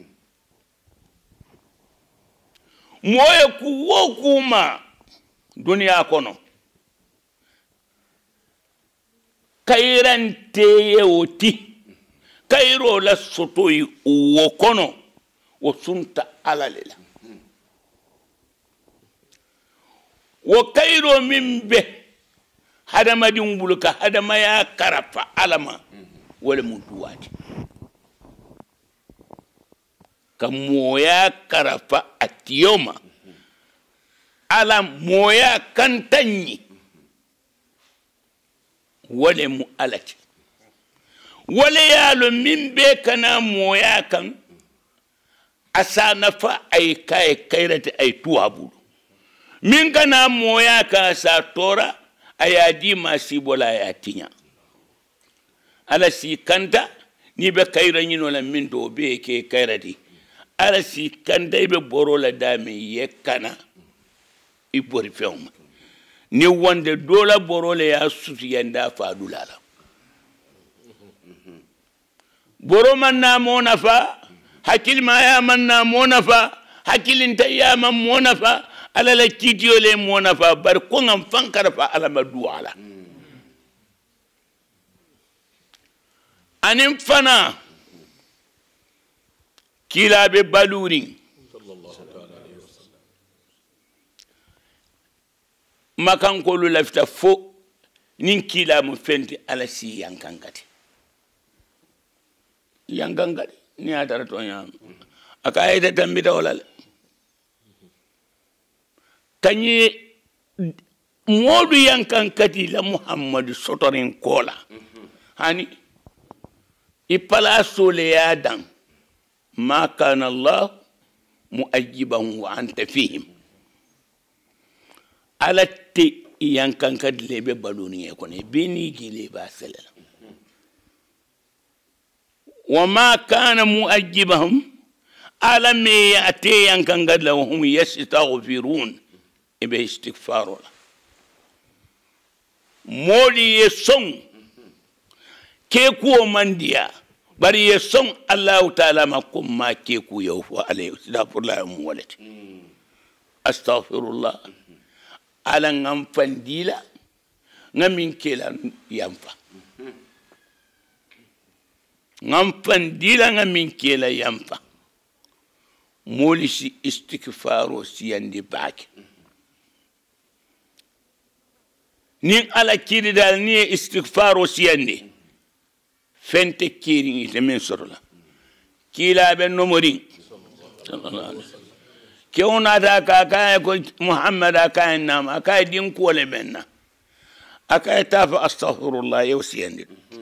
moye ku wokuma dunia kono kairante yewoti kairo la sotoyi wokono wo sunta alalela wo kairo mimbe hadama dimbuluka hadama ya karafa alama wala mutuwati kamoya karafa atiyoma ala moya kantanyi wala mu alati wala yalo mimbe kana moya kan asana fa ay kayrate ay tuwabu min kana moya ka sa tora ayadi masibola ya tinya ala si kanta ni be kayra nyino la min do be ke kayrati ala si kanta be borola dame yekana ibori fewma ni wonde dola borole ya suti yanda fadulala boro man na mona fa hakil ma ya man na mona fa hakilin tayya man mona fa ala la kitiyo le mona fa bar ko ngam fankara fa ala maduala anim fana kila be balurin makan ko lu lafta fo nin kila mu fenti ala si yankangati ni atara to nyam akayita tambita wala kanyi modu yankankati la muhammad sotorin kola hani ipala sole yadan ma kana allah muajiban wa anta fihim alatti yankankati lebe baluni ko ne beni gile ba selala وما كان مؤجبهم ألم يأتي ينكن قد وهم يستغفرون إبه استغفار مولي يسون كيكو منديا بري يسون الله تعالى ما كم ما كيكو يوفو عليه استغفر الله مولد أستغفر الله على نمفن ديلا نمين كيلا ينفع ngam dila nga min kela yamfa moli si istikfaro siyandi baake ni ala kiri dal ni istikfaro siyandi fente kiri ite min sorla kila ben nomorin ke ona da ka ko muhammad aka nam aka din ko le benna aka tafa astaghfirullah yusiyandi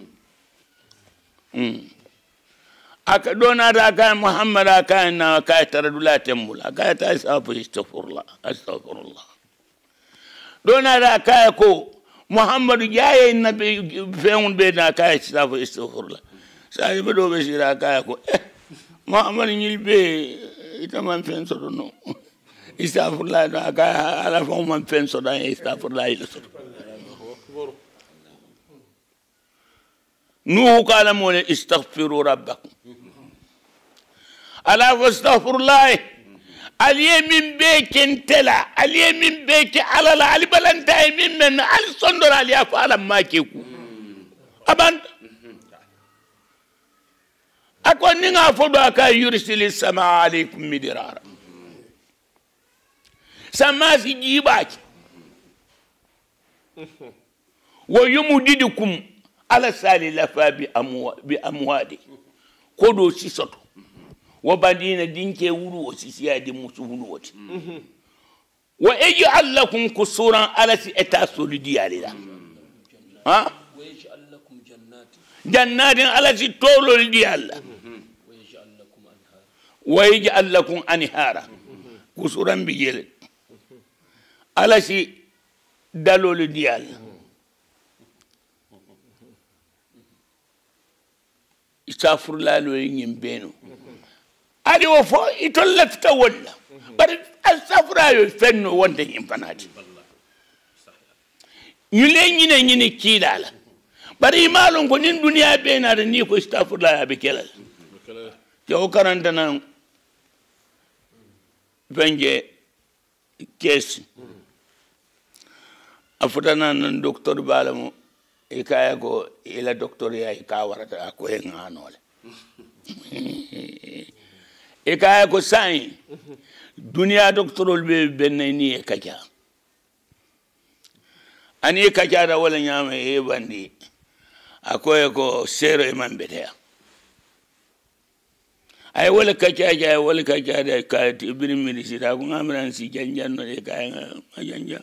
aka dona da ka muhammad aka na ka taradula tembul aka ta safu astaghfirullah dona da ka ko muhammad jaye nabi feun be da ka safu astaghfirullah sai be do be sira ka ko muhammad nyilbe itaman fen so no astaghfirullah da ka ala fo man fen so da astaghfirullah نوح قال مولى استغفروا ربكم ألا واستغفر الله اليمين بيك انتلا اليمين بيك على لا علي بلانتاي من علي صندر علي أفعال ما كيكو أبان أكون نيغا فدو أكا يرسل السماء عليكم مدرارا سما سيجيباك ويمددكم على سالي لفا بأموالي كودو سيسوتو وبدين دينكي ورو سيسيا دي مسوهنو ويجعل لكم قصورا على سيئتاسو لديالي ها ويجعل لكم جنات على سيطولو لديالي ويجعل لكم أنهارا قصورا بجيل على سي دالو لديالي استغفر الله لو ينبينو ادي وفو يتولفت ولا بر استغفر الله فنو وانت ينفناتي يلي ني كيدالا bari malon ko nin duniya be na da ni ko astaghfirullah be kelal yo karanta nan benje kes afutana nan docteur balamo e kaya ko ila docteur ya ka warata ko e nganole e kaya ko sai duniya docteur be benni ni e kaja ani kaja da wala nyama e bandi akoy ko sero e mambetea ay wala kaja da ka ibn milisita ko ngamran si janjanno e kaya janja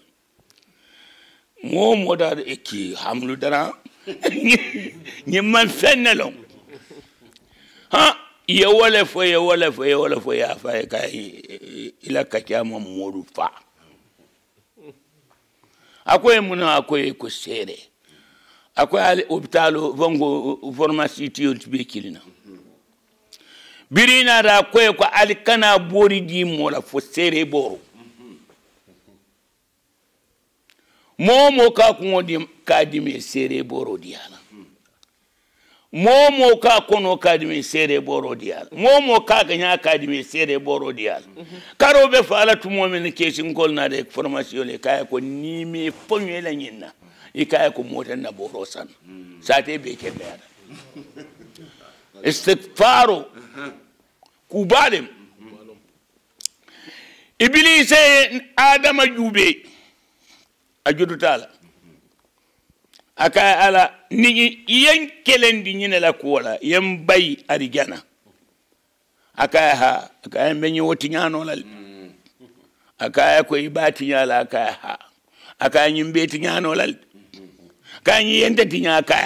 mo moda e ki hamlu dara ni man fennelo ha ye wala fo ya fa ka ila ka kama modu fa akoy muna akoy ko sere akoy al hôpital vongo pharmacie tiyo be kilina birina da akoy ko al kana bori di mola fo sere boro momo ka ko di kadime sere boro di ala momo ka kono kadime sere boro dial momo ka ganya kadime sere boro dial karo be fala tumo men kesin kol na de formation le kay ko ni me ponye la nyina e kay ko motan na boro san sate be ke da istighfaro kubadem iblis adama jube ajudu tala aka ala ni yen kelendi nyine la kuola yen bay arigana aka menyi woti nyano la aka ko ibati nyala aka nyimbe ti nyano la ka nyi yende ti nyaka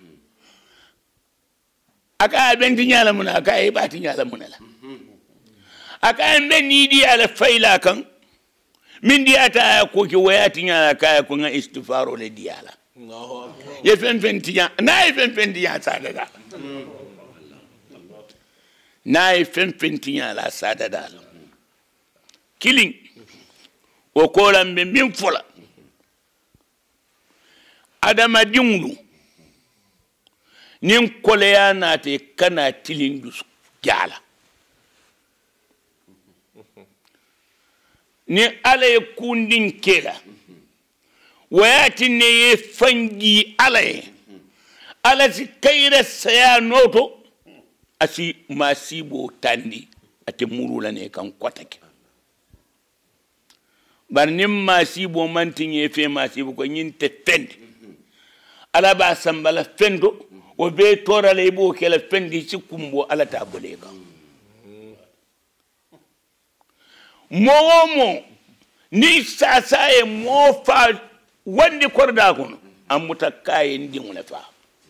aka benti nyala mun aka ibati nyala mun la aka mbe ni di ala faila kan min di ata ko ki wayati nyala ka ko nga istighfaro le diala ye fen tiya na ye fen tiya sada da na ye fen tiya la sada da killing o ko la min fola adama dinglu nin koleya na te kana tilindu jala ni ale kundin kela wayati ne ye fangi ala si kayre saya noto asi masibo tandi ate murula ne kan kwatake bar nim masibo mantinye fe masibo ko nyinte fendi ala ba sambala fendo o be tora le bo kala fendi ci kumbo ala tabule ka momo ni sasa e mo fa wandi korda kono amuta kaye ndingule fa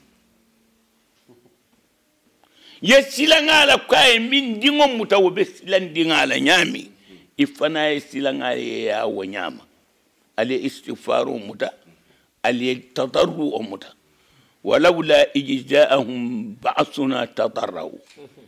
yesilangala kaye min dingo muta wobe silandingala nyami ifana yesilangala ya wanyama ali istighfaru muta ali tadarru muta walaula ijzaahum ba'suna tadarru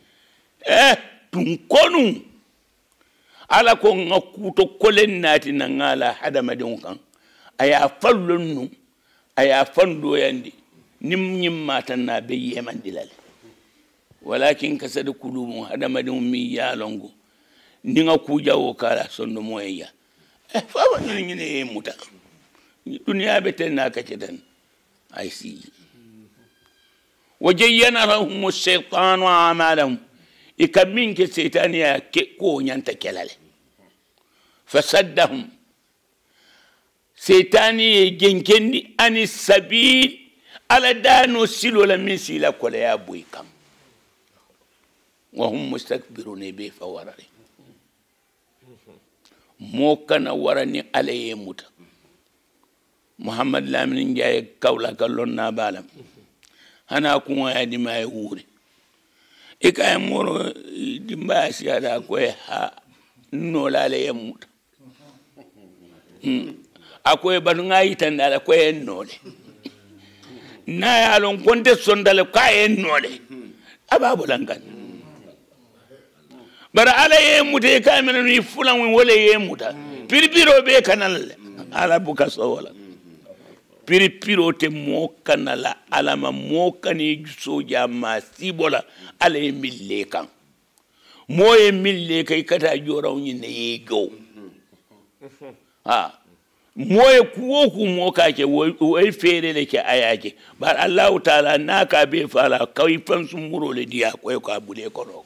tunkonu ala ko ngakuto kolen nati nangala hadama de kan aya fallonnu aya fando yandi nim matan na be yeman dilal walakin kasad kulum hadama de mi yalongo ninga kujawo kala sonno moya fa wani ngine muta duniya beten na kace dan I see wajayyana lahum ash-shaytanu a'malahum ikamin ke setaniya ke ko nyanta kelale fasaddahum setani genkendi ani sabil ala dano silo la min sila kola ya boy kam wa hum mustakbiruna bi fawarari mo kana warani alaye muta muhammad lamin njaay kawla kallon na balam hana ko ya di may wuri e kay moro di mbasi ada ko ha no la le muta akoy banu ngayi tan ala ko en nole na ya lon konte sondale ka en nole ababu langan bara ala ye mute ka men ni fulan wala ye muta pirpiro be kanal ala buka so wala pirpiro te mo kanala ala ma mo kani soja ma sibola ala e mille kan mo e mille kay kata joraw ni ne yego ha moye kuwoku mo kake way fere le ke ayake bar Allah taala naka be fala kay fansu muro le dia ko abule ko do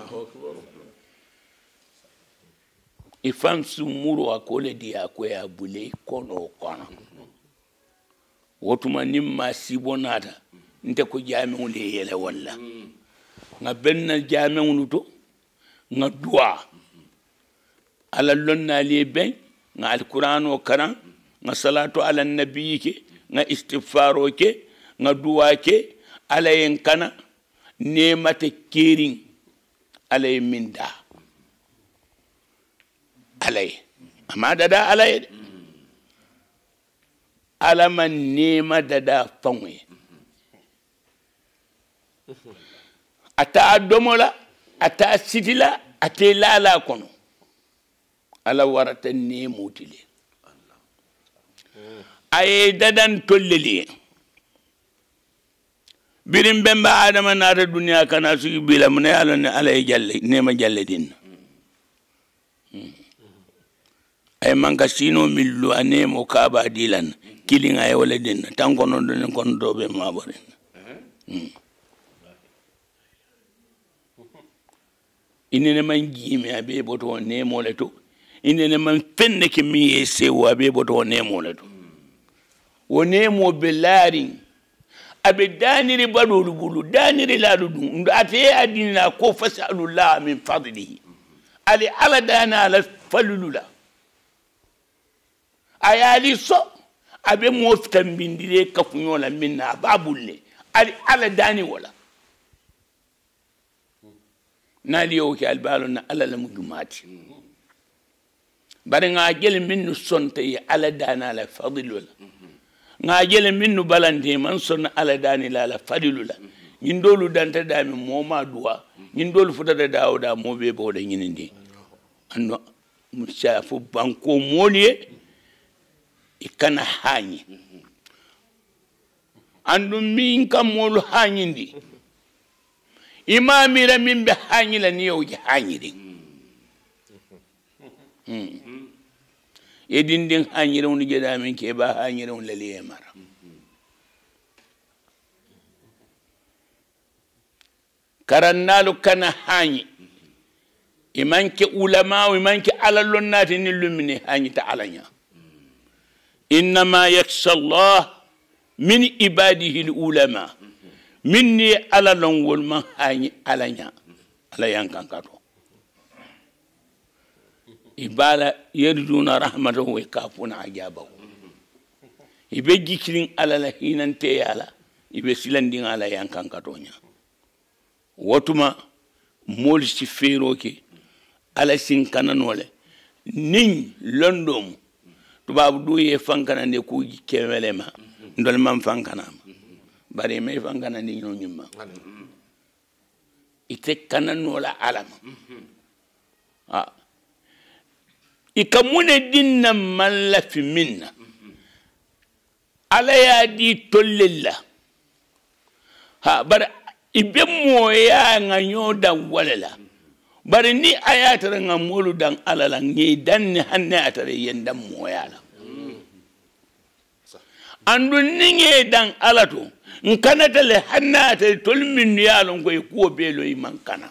e fansu muro akole dia ko abule kono kono wotuma nimma sibonata nte ko jami'u le yele walla nga benna jami'u to nga dua ala lonna le ben nga alquran o karan nga salatu ala nabi ke nga istighfaro ke nga duwa ke ala yen kana nemate kering alay min da alay ama dada alay alama nema dada fanwe ata domola ata sitila ate lala kono ala warata nemutile ay dadan tolleli birim bemba adama nata duniya kana sugi bila mun yalla ne alay jalle nema jalle din ay manka sino millu anemo kaba dilan kilinga ay wala din tanko non don kon dobe mabore inene man jimi abe boto nemo le to inene man fenne ke mi ese wa be boto nemo le to wonemo belarin abe daniri badolu bulu daniri lalu dum ate adina ko fasalullah min fadlihi ali ala dana ala falulula ayali so abe moftan bindire kafunyola minna babulle ali ala dani wala nali yo ki albalo na ala la mujumati bare nga jele minnu sonte ya ala dana ala fadlula nga jele minnu balante man son ala dani la fadlula ñindolu danta dami moma duwa ñindolu futata dawda mobe bo de ñinindi ando musafu banko moliye ikana hanyi andu min kam molu hanyindi imamira min be hanyi la niyo ji hanyiri edindin hanyiri woni jeda min ke ba hanyiri won lali mara karannalu kana hanyi imanke ulama imanke ala lonnati ni lumini hanyi ta alanya إنما يخشى الله من عباده العلماء مني على لون والما هاني على ينكن كاتو إبالا يرجون رحمته ويكافون عجابه يبجي كلين على لهينا تيالا يبسلن دين على ينكن كاتونيا وتما مول سفيروكي على سينكنا نوله نين لندوم tubabu du ye fankana ne ku kemelema ndol man fankana bari me fankana ni no nyumma ite kana no la alama ikamune dinna man la fi minna ala ya di tollilla bar ibe moya nga nyoda walala bari ni ayatara nga molu dan alala ngi dan ni hanne atare yendam moyala andu ninge dan alato nkana tele hanne atare tol min yalo ngoy ko belo yi mankana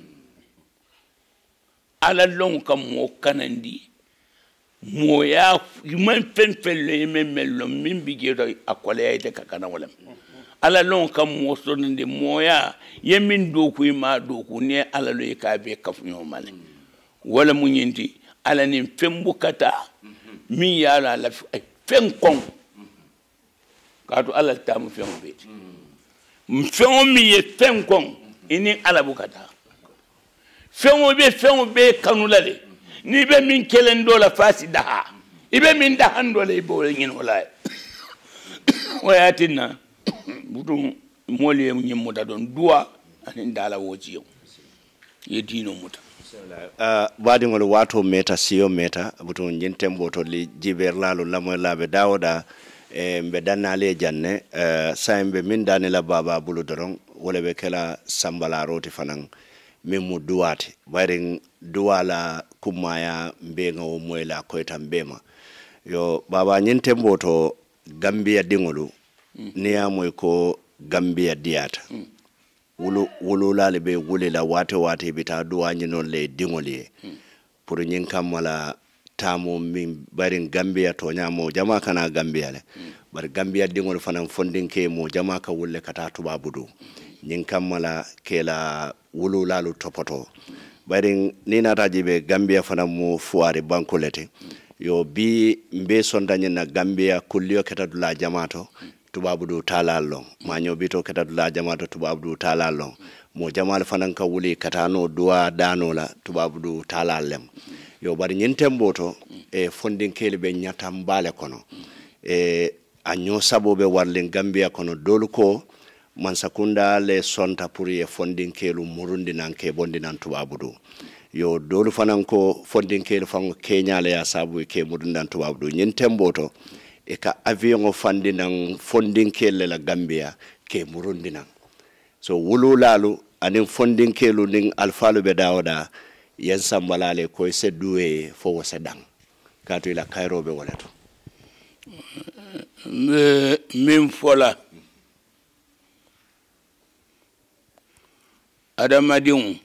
ala lon kam mo kanandi moya man fen felle men mello min bigedo akole ayte kakana wala ala lon kam mo sonde moya yemin doku ma doku ne ala lo ka be kafunyo male wala munyinti ala ni fembukata mi yala la fen kon kaatu ala tamu fen be fen mi ye fen kon ini ala bukata fen be kanulale ni be min kelen do la fasi daha ibe min dahan do le bo ngin wala wayatina butum moliye nyimuta don duwa anin dala woji ye dino muta badi ngol wato meta siyo meta butum nyentembo to li jiberlalo lamo labe dawda mbe danale janne saimbe min danela baba bulu doron wala be kala sambala roti fanan memu duwati barin duwala kumaya mbenga o moyla koyta mbema yo baba nyentembo to Gambia dingolu niya moy ko Gambia diata wulu lale be wulela wate bita duwanyi non le dingoli pour nyin kamala tamo min barin Gambia to nyamo jama kana Gambia le bar Gambia dingol fanan fondinke mo jama ka wulle kata tuba budu nyin kamala kela wulu lalu topoto barin nina tajibe Gambia fanan mo fuare bankolete yo bi mbe sondanye na Gambia kulliyo kata dula jamato tubabu du talalong manyo bito kata dula jamato tubabu du talalong mo jamal fanan ka wuli katano duwa dano la tubabu du talalem yo bari nyintem boto e fondin kele be nyatam bale kono e anyo sabobe warlen Gambia kono dolu ko mansakunda le sonta pour e fondin kelu murundi nan ke bondi nan tubabu du yo dolu fanan ko fondin kelu fango Kenya le ya sabu ke murundi nan tubabu du nyintem boto e ka avion o fandi nan fondin kele la Gambia ke murundi nan so wulu lalu anin fondin kelu ning alfalu be dawda yen sambalale ko sedduwe fo wasadang kato ila Cairo be walato min fola adamadin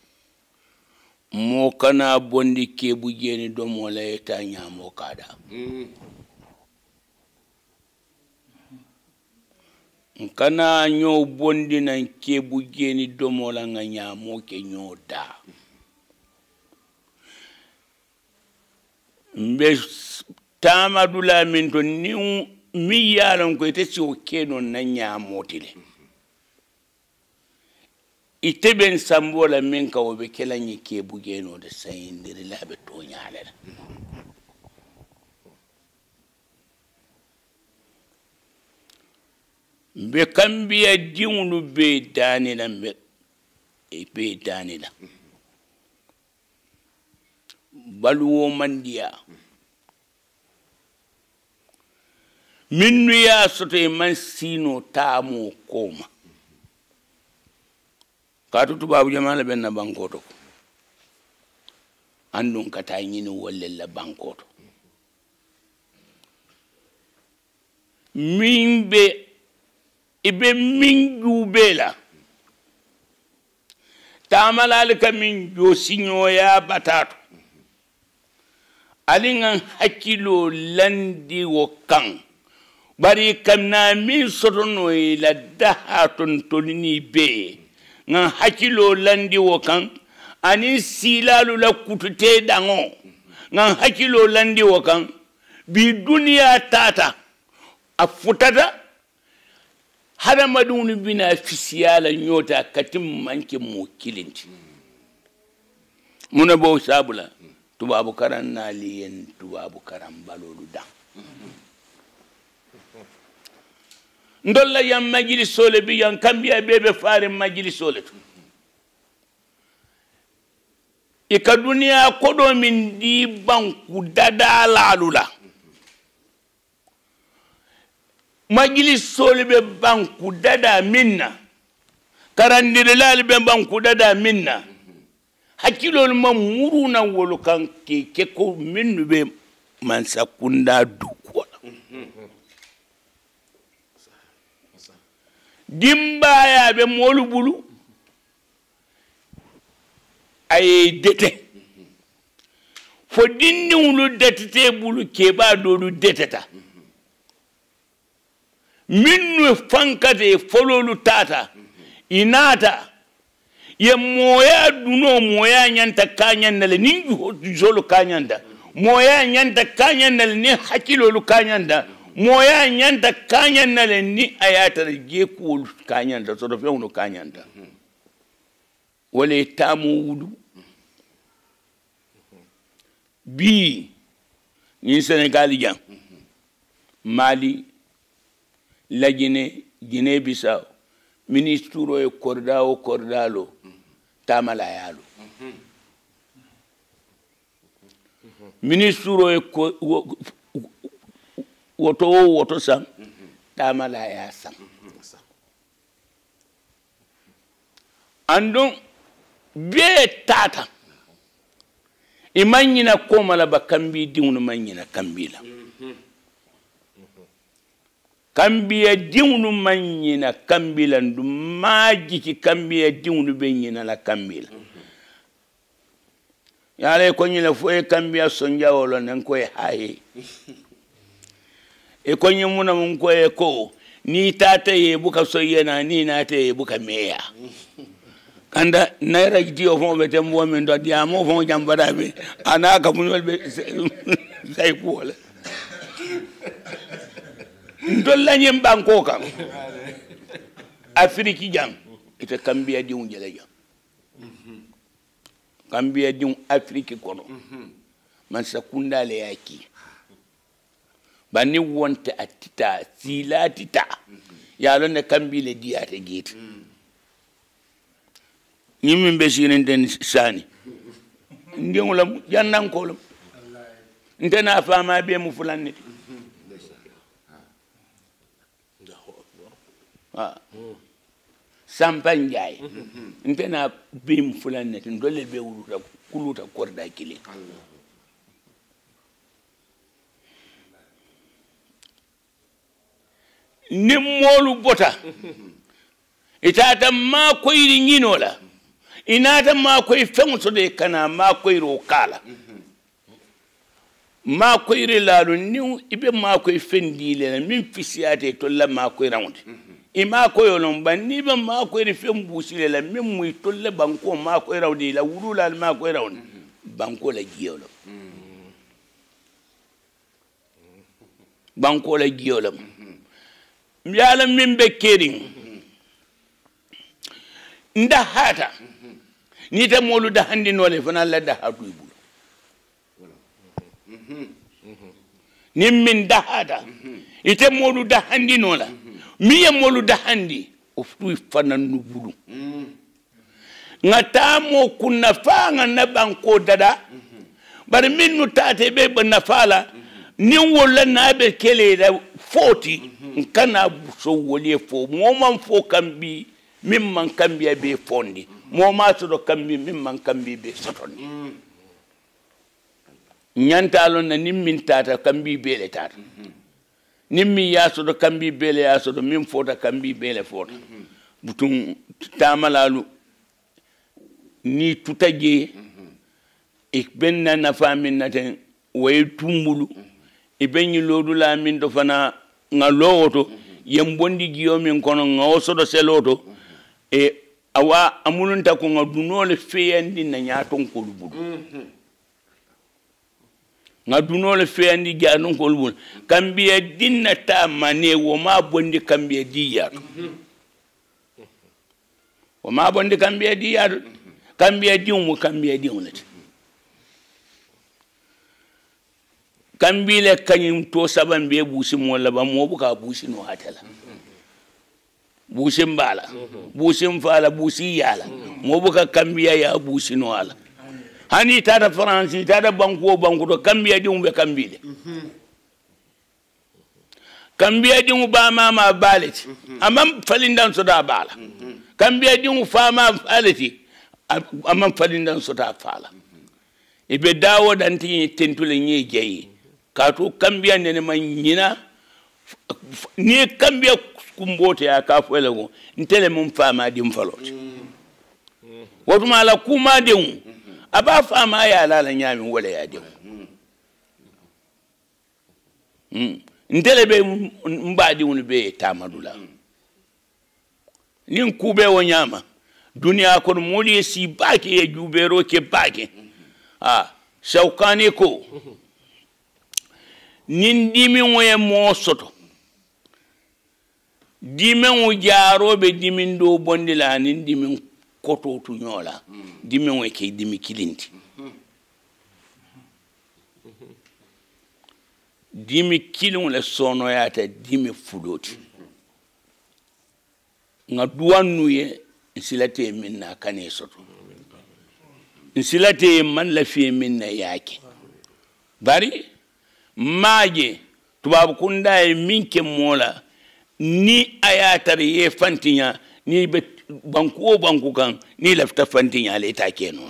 mo kana bondi kebu jeni do mo la eta nyamo kada kana nyo bondi nan kebu jeni do mo la nga nyamo ke nyoda mbe tamadula min to ni mi yalan ko ite ci o keno na nyamo tile ite ben sambola min ka obe kelanyi kebu jeno de sayindiri labe to nyaale mbe kambiya diŋolu be daani la mbe be daani la baluwo mandiya minnu ya soto e man sino taamo koma kaatu tubabu jamala ben na bankoto andun kata nyini wolle la bankoto mimbe ibe min jubela tamalal ka min jo sinyo ya batato alingan hakilo landi wo kan bari kamna min sotono ila dahatun tolini be ngan hakilo landi wo kan ani silalu la kutute dango ngan hakilo landi wo kan bi duniya tata afutata hada madunu bina fisiyala nyota katim manke mo kilinti muna bo sabula tubabu karan naliyen tubabu karan balolu dan ndolla yam majlis sole bi yan kambiya bebe faare majlis sole to e ka duniya kodo min di banku dada lalula majlis sole be banku dada minna karandire lal be banku dada minna hakilol mamuruna wolu kan ke ko minnu be man sakunda duko dimbaya be molu bulu ay dete fo dinniwlu detete bulu keba dolu deteta minnu fankate fololu tata inata ye moya duno moya nyanta kanyandale ni jolo kanyanda moya nyanta kanyandale ni hakilolu kanyanda moya nyanta kanyandale ni ayata gekul kanyanda so do fewno kanyanda wala tamu wudu bi ni Senegal jang Mali la Guinée Bissau ministro e cordalo tamalayalo ministro e woto sam tamalaya sam andon be tata imanyina komala bakambi diunu manyina kambila kambiya diunu manyina kambila ndu majiki kambiya diunu benyina la kambila yale ko nyina fo e kambiya sonja wolo nan ko e haye e ko nyimuna mun ko e ko ni tata ye buka soyena ni nata ye buka meya kanda naira dio fon bete mo men do dia mo fon jambara be anaka munol be say ko la dolla nyem banko kam afriki jam ite kambiya diŋo je le jaŋ kambiya diŋo Afrique kono man sakunda le ye ki bani wonte a tita sila tita ye a loŋ ne kambi le diyaate jeeti ñiŋ miŋ be sirinten saani ndiŋo la jannanko la nte naa faama bee mu fulaŋ ne ti Sampan Njaay nte naa bee mu fulaŋ ne ti ntolu le be kuluta korda kiliŋ niŋ moolu bota itaata maakoyiri ñinoo la i naata maakoyi feŋo soto i kana maakoyiroo kaa la maakoyiri laalu niŋ i be maakoyi feŋ dii le la miŋ fisiyaata i tolu la maakoyiraŋo ti i maakoyoo loŋ bari niŋ i be maakoyiri feŋ buusi le la miŋ mu i tolu la bankoo maakoyiraŋo ti i la wuluulaalu maakoyiraŋo ti bankoo la jiyoo loŋ bankoo la jiyoo loŋ yaala miŋ be keeriŋ ndahaata ni te moolu dahandinoo le fanaŋ la dahaatu i bulu niŋ miŋ dahaata ite moolu dahandinoo la miŋ ye moolu dahandi o futu i fanaŋ nu bulu ŋa taamoo kunna faa ŋa na bankoo dada bari miŋ nu taata i be nafaa la niŋ wolu la naa be kele la foo ti nkana buso wolu ye fo moo maŋ fo kambi miŋ maŋ kambiya bee fondi moo maa soto kambi miŋ maŋ kambi bee sotondi ñanta loŋ na niŋ miŋ taata kambi bee le taata niŋ miŋ ye a soto kambi bee le ye a soto miŋ foota kambi bee le foota butuŋ taamalaalu niŋ tuta jee i be na nafaa miŋ na teŋ wo ye tumbulu i be ñiŋ loodulaa miŋ to fanaŋ ŋa loowo to yen bondi jiyoo miŋ kono ŋa wo soto seloo to awa a mulunta ko ŋa dunoo le feeyandi na ñaatonkolu bulu ŋa dunoo le feeyandi ñaatonkolu bulu kambiya diŋ na taa manee wo maa bondi kambiya diiyaato wo maa bondi kambiya diiyaato kambiya diŋo mu kambiya diŋo le ti kambi le kañum to saban be buusi moo laba moo buka buusi no ate la buusi mbaala buusi mfaala buusi yaala moo buka kambiya ya buusi no ala hani tata France tata banko to kambiya diŋo be kambi le kambiya diŋo ba mama baaleti amam falindan soda baala kambiya diŋo faama faaleti amam falindan soda faala ibe dawo danti tentule ñe jeyi kaatu kambiya nene ma ñina ni kambiya kumbote ya ka fele go ntele mum faama dim falot wotuma la kuma dem aba faama ya la ñami wala ya dem ntele be mbadi woni be tamadula nin kube wo ñama duniya ko moli si baake e jubero ke baake shawkani ko nin dimin woye moo soto dimin wo jaaroɓe dimin dow bondi la nin dimin kototu ñoola dimin woye ke dimi kilinti dimi kilin le sonoyata dimi fuloti nga duwannuye nsilate min na kane soto nsilate man la fiye min na yaake bari maaje tubabu kunda e minke mola ni ayatar ye fantinya ni be banku kan ni lafta fantinya le ta keno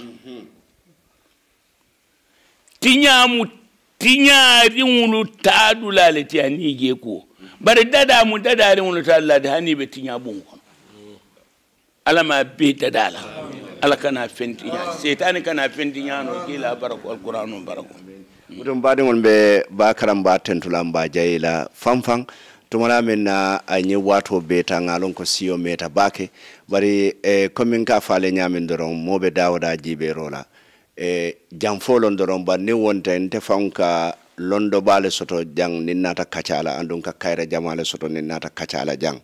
tiñaari ŋunu taadula le ti ani je ko bari dadamu dadaari ŋunu taadula de hani be tiña bun kono ala ma be dadala ala kana fentiña setani kana fentiña no kila barako alqur'anu barako mutum baadiŋol be ba karamba tentula mba jayila fanfan tumana men na anyi wato beta ngalon ko siyo meta bake bari komin ka faale nyamin doron mobe dawda jibe rola jamfolon doron ba ni wonta nte fanka londo bale soto jang ni nata kacala andun ka kayra jamale soto ni nata kacala jang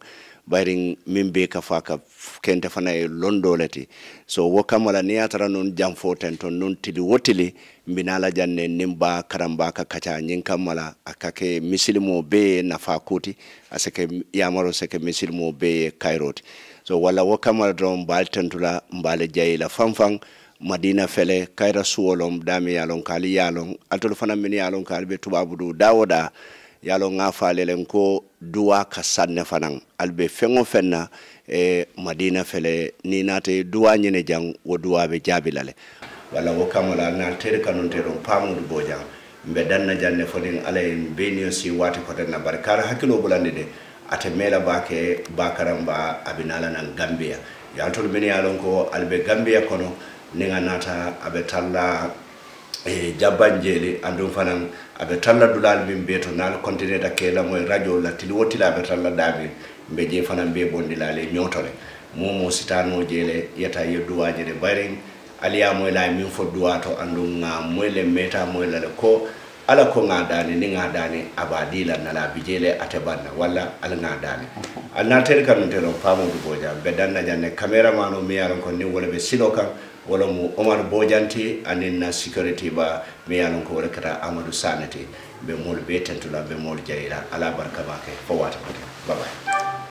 bayrin min be ka fa ka kente fana e londolati so wo kamala ni atara non jamfo tento non tili wotili mbinala janne nimba karamba ka kacha nyin kamala akake misilimo be nafa kuti asake yamaro sake misilimo be kairoti so wala wo kamala dron baltentula mbale jayila fanfan madina fele kayra suwolom dami yalon kali yalon atol fana min yalon kali be tubabudu dawoda yalon nga falelen ko duwa ka sanne fanan albe fengo fenna madina fele ni nate duwa nyene jang wo duwa be jabilale wala wo kamala na tere kanon tere pamudu bojang mbe danna janne fodin alay benio si wati ko na barkara hakilo bulande de ate mela bake bakaramba abinala nan gambia yantol min yalon ko albe gambia kono ninga nata abe talla jabanjeli andum fanan abe talla dulal min beto nal continue da kela moy radio la tili wotila abe talla dabi be je fanan be bondilale nyotole momo sitano jele yata yeduwaje de baring aliya moy la min fo duwato andum nga moy le meta moy la ko ala ko ngadani ni ngadani abadila nala bijele atebanna wala ala ngadani alna tel kan telo famu du boja be danna janne cameraman o mi yaron ko ni wala be silo kan wala mu Omar Bojanti anin na security ba mi yaron ko wala kata Amadou Sanati be mol be tentula be mol jayira ala barka ba ke fo wata bye bye